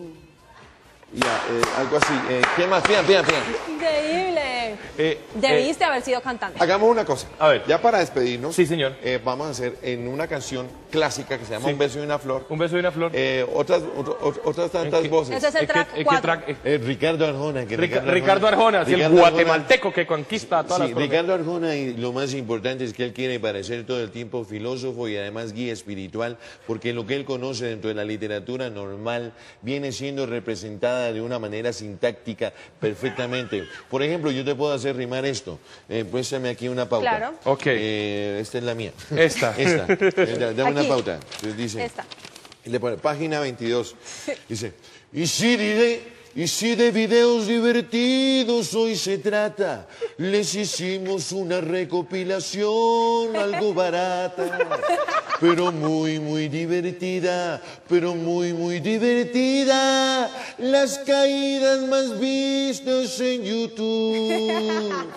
[SPEAKER 3] Ya, eh, algo así. Eh, ¿Qué más? Pian, pian, pian.
[SPEAKER 1] Increíble.
[SPEAKER 3] Eh,
[SPEAKER 1] Debiste haber sido cantante.
[SPEAKER 3] Hagamos una cosa.
[SPEAKER 2] A ver.
[SPEAKER 3] Ya para despedirnos.
[SPEAKER 2] Sí, señor.
[SPEAKER 3] eh, vamos a hacer en una canción clásica que se llama
[SPEAKER 2] Sí.
[SPEAKER 3] Un beso y una flor.
[SPEAKER 2] Un beso y una flor.
[SPEAKER 3] Eh, otras, otro- otro- otras tantas
[SPEAKER 2] qué-
[SPEAKER 3] voces.
[SPEAKER 1] Ese es el
[SPEAKER 2] ¿En qué-
[SPEAKER 1] track
[SPEAKER 2] en qué
[SPEAKER 1] cuatro.
[SPEAKER 2] track- eh,
[SPEAKER 3] Eh, Ricardo Arjona. Que
[SPEAKER 2] Rica- Ricardo Arjona, sí, el
[SPEAKER 3] Ricardo Arjona.
[SPEAKER 2] guatemalteco que conquista a todas
[SPEAKER 3] Sí,
[SPEAKER 2] las colombianas.
[SPEAKER 3] Ricardo Arjona, y lo más importante es que él quiere parecer todo el tiempo filósofo y además guía espiritual, porque lo que él conoce dentro de la literatura normal viene siendo representada de una manera sintáctica perfectamente. Por ejemplo, yo te puedo hacer rimar esto. Eh, Préstame aquí una pauta.
[SPEAKER 1] Claro.
[SPEAKER 2] Ok.
[SPEAKER 3] Eh, esta es la mía.
[SPEAKER 2] Esta.
[SPEAKER 3] Esta. Eh, da- Dame una
[SPEAKER 1] Aquí.
[SPEAKER 3] pauta. Entonces dice...
[SPEAKER 1] Esta.
[SPEAKER 3] Y le pone página veintidós. Dice, y si de, y si de videos divertidos hoy se trata, les hicimos una recopilación algo barata, pero muy, muy divertida, pero muy, muy divertida. Las caídas más vistas en YouTube.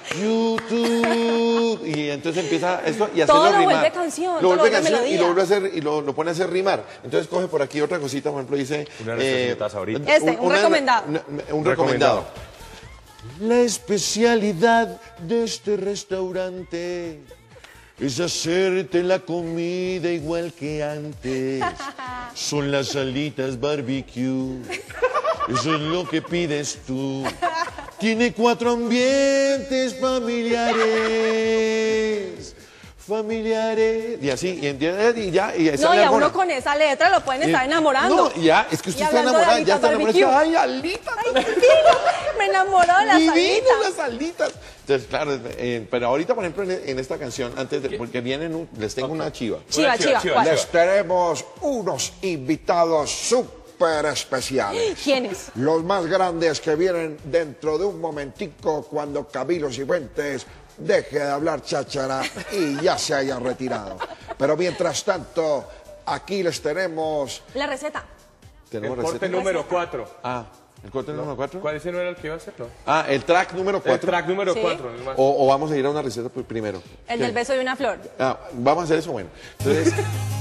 [SPEAKER 3] YouTube. Y entonces empieza esto y hacerlo
[SPEAKER 1] Todo lo
[SPEAKER 3] rimar.
[SPEAKER 1] vuelve canción,
[SPEAKER 3] Lo
[SPEAKER 1] todo lo
[SPEAKER 3] vuelve
[SPEAKER 1] vuelve
[SPEAKER 3] canción y
[SPEAKER 1] melodía.
[SPEAKER 3] lo vuelve a hacer y lo, lo pone a hacer rimar. Entonces coge por aquí otra cosita, por ejemplo, dice...
[SPEAKER 2] Una receta ahorita.
[SPEAKER 1] Este, un recomendado.
[SPEAKER 3] una- un recomendado. La especialidad de este restaurante es hacerte la comida igual que antes. Son las alitas barbecue. Eso es lo que pides tú. Tiene cuatro ambientes familiares. Familiares. Y así, y, entiendes, y ya. Y
[SPEAKER 1] No,
[SPEAKER 3] sale
[SPEAKER 1] y a
[SPEAKER 3] Arjona.
[SPEAKER 1] uno con esa letra lo pueden estar
[SPEAKER 3] Eh,
[SPEAKER 1] enamorando.
[SPEAKER 3] No, ya, es que usted
[SPEAKER 1] Y
[SPEAKER 3] está
[SPEAKER 1] hablando de
[SPEAKER 3] enamorada, ya
[SPEAKER 1] alitas
[SPEAKER 3] está enamorada.
[SPEAKER 1] barbecue.
[SPEAKER 3] Ay, alitas.
[SPEAKER 1] Ay, divino. Me enamoró de las
[SPEAKER 3] Divinas
[SPEAKER 1] alitas.
[SPEAKER 3] las alitas. Entonces, claro, eh, pero ahorita, por ejemplo, en, en esta canción, antes de, porque vienen, un- les tengo una chiva.
[SPEAKER 1] Chiva, chiva. ¿cuál?
[SPEAKER 7] Les tenemos unos invitados súper especiales.
[SPEAKER 1] ¿Quiénes?
[SPEAKER 7] Los más grandes que vienen dentro de un momentico cuando Camilo Cifuentes deje de hablar cháchara y ya se haya retirado. Pero mientras tanto, aquí les tenemos...
[SPEAKER 1] La receta.
[SPEAKER 3] Tenemos
[SPEAKER 2] El corte
[SPEAKER 3] receta.
[SPEAKER 2] número cuatro.
[SPEAKER 3] Ah, ¿el corte número cuatro?
[SPEAKER 2] ¿Cuál ese no era el que iba a hacer? No.
[SPEAKER 3] Ah, el track número
[SPEAKER 2] El
[SPEAKER 3] cuatro.
[SPEAKER 2] track número
[SPEAKER 1] Sí.
[SPEAKER 2] cuatro.
[SPEAKER 3] O, o vamos a ir a una receta pues, primero.
[SPEAKER 1] El
[SPEAKER 3] ¿Qué?
[SPEAKER 1] del beso de una flor.
[SPEAKER 3] Ah, vamos a hacer eso, bueno. Entonces,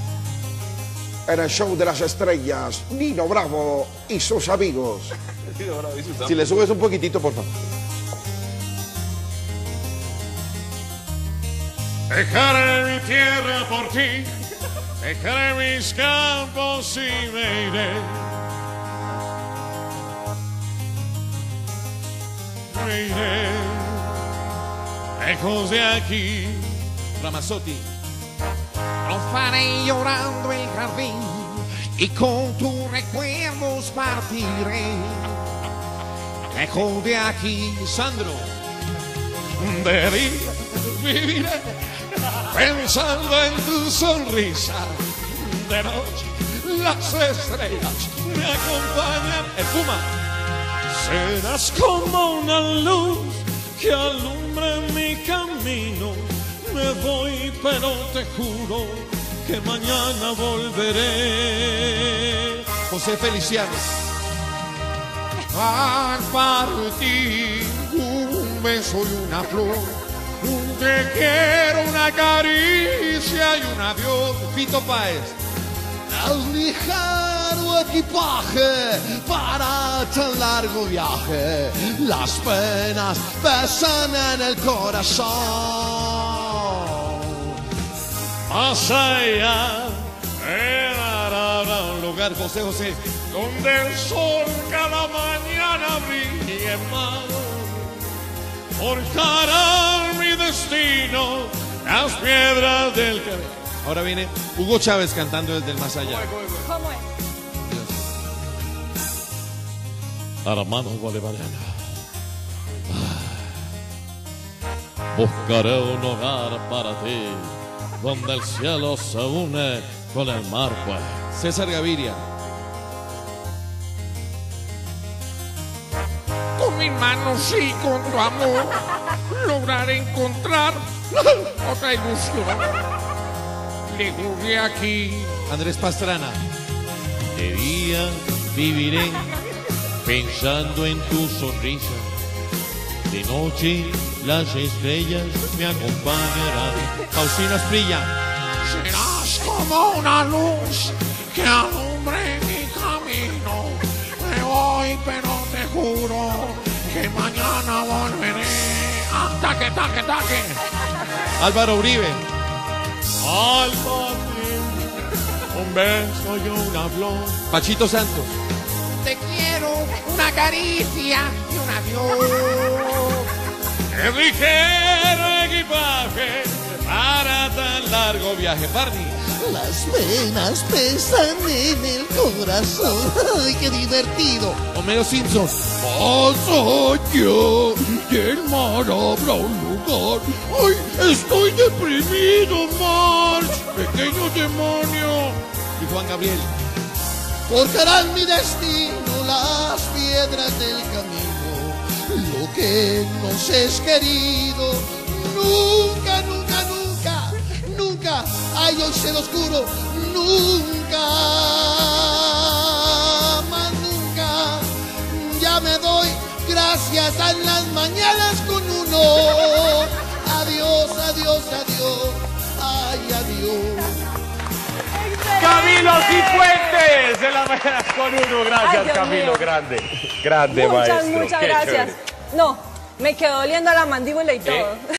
[SPEAKER 7] En el show de las estrellas, Nino Bravo y sus amigos.
[SPEAKER 3] si le subes un poquitito, por favor.
[SPEAKER 4] Dejaré mi tierra por ti, dejaré mis campos y me iré. Me iré lejos de aquí.
[SPEAKER 3] Ramazzotti.
[SPEAKER 8] Profanaré llorando el jardín y con tus recuerdos partiré. Lejos de aquí,
[SPEAKER 3] Sandro.
[SPEAKER 4] de día viviré pensando en tu sonrisa. De noche las estrellas me acompañan.
[SPEAKER 3] El Puma.
[SPEAKER 4] Serás como una luz que alumbra mi camino. Me voy, pero te juro que mañana volveré.
[SPEAKER 3] José Feliciano.
[SPEAKER 8] al partir un beso y una flor, un te quiero, una caricia y un adiós.
[SPEAKER 3] Pito Páez.
[SPEAKER 6] Al ligero equipaje para tan largo viaje, las penas pesan en el corazón.
[SPEAKER 4] Más allá
[SPEAKER 6] lugar, José José.
[SPEAKER 8] donde el sol cada mañana brille más. Forjarán mi destino las piedras del Caribe.
[SPEAKER 6] Ahora viene Hugo Chávez cantando desde el más allá.
[SPEAKER 1] ¿Cómo es?
[SPEAKER 8] Armando Bolivariana. Buscaré un hogar para ti, donde el cielo se une con el mar, pues.
[SPEAKER 6] César Gaviria.
[SPEAKER 8] Con mis manos y con tu amor, lograr encontrar otra ilusión. Lejos de aquí,
[SPEAKER 6] Andrés Pastrana.
[SPEAKER 8] de día viviré pensando en tu sonrisa. De noche las estrellas me acompañarán.
[SPEAKER 6] Faustino Asprilla.
[SPEAKER 8] Serás como una luz que alumbre mi camino. Me voy, pero te juro que mañana volveré. ¡Ah, taque, taque, taque!
[SPEAKER 6] Álvaro Uribe.
[SPEAKER 8] Al batir un beso y una flor.
[SPEAKER 6] Pachito Santos.
[SPEAKER 8] Te quiero, una caricia y un adiós. El ligero equipaje para tan largo viaje, Barney.
[SPEAKER 10] Las venas pesan en el corazón. ¡Ay, qué divertido!
[SPEAKER 6] Homero Simpson.
[SPEAKER 8] Más allá del mar habrá un lugar. ¡Ay, estoy deprimido, March! ¡Pequeño demonio!
[SPEAKER 6] Y Juan Gabriel.
[SPEAKER 10] Forjarán mi destino las piedras del camino. Lo que nos es querido. Nunca, nunca, nunca, nunca. Ay, hoy se lo oscuro. Nunca, más nunca. Ya me doy gracias a las mañanas con uno. Adiós, adiós, adiós. Ay, adiós.
[SPEAKER 2] Camilo Cifuentes en la mañana con uno. Gracias,
[SPEAKER 1] Ay, Dios
[SPEAKER 2] Camilo.
[SPEAKER 1] mío.
[SPEAKER 2] Grande, grande
[SPEAKER 1] Muchas,
[SPEAKER 2] maestro.
[SPEAKER 1] muchas
[SPEAKER 2] Qué
[SPEAKER 1] gracias.
[SPEAKER 2] chévere.
[SPEAKER 1] No, me quedó oliendo la mandíbula y todo.
[SPEAKER 2] ¿Eh?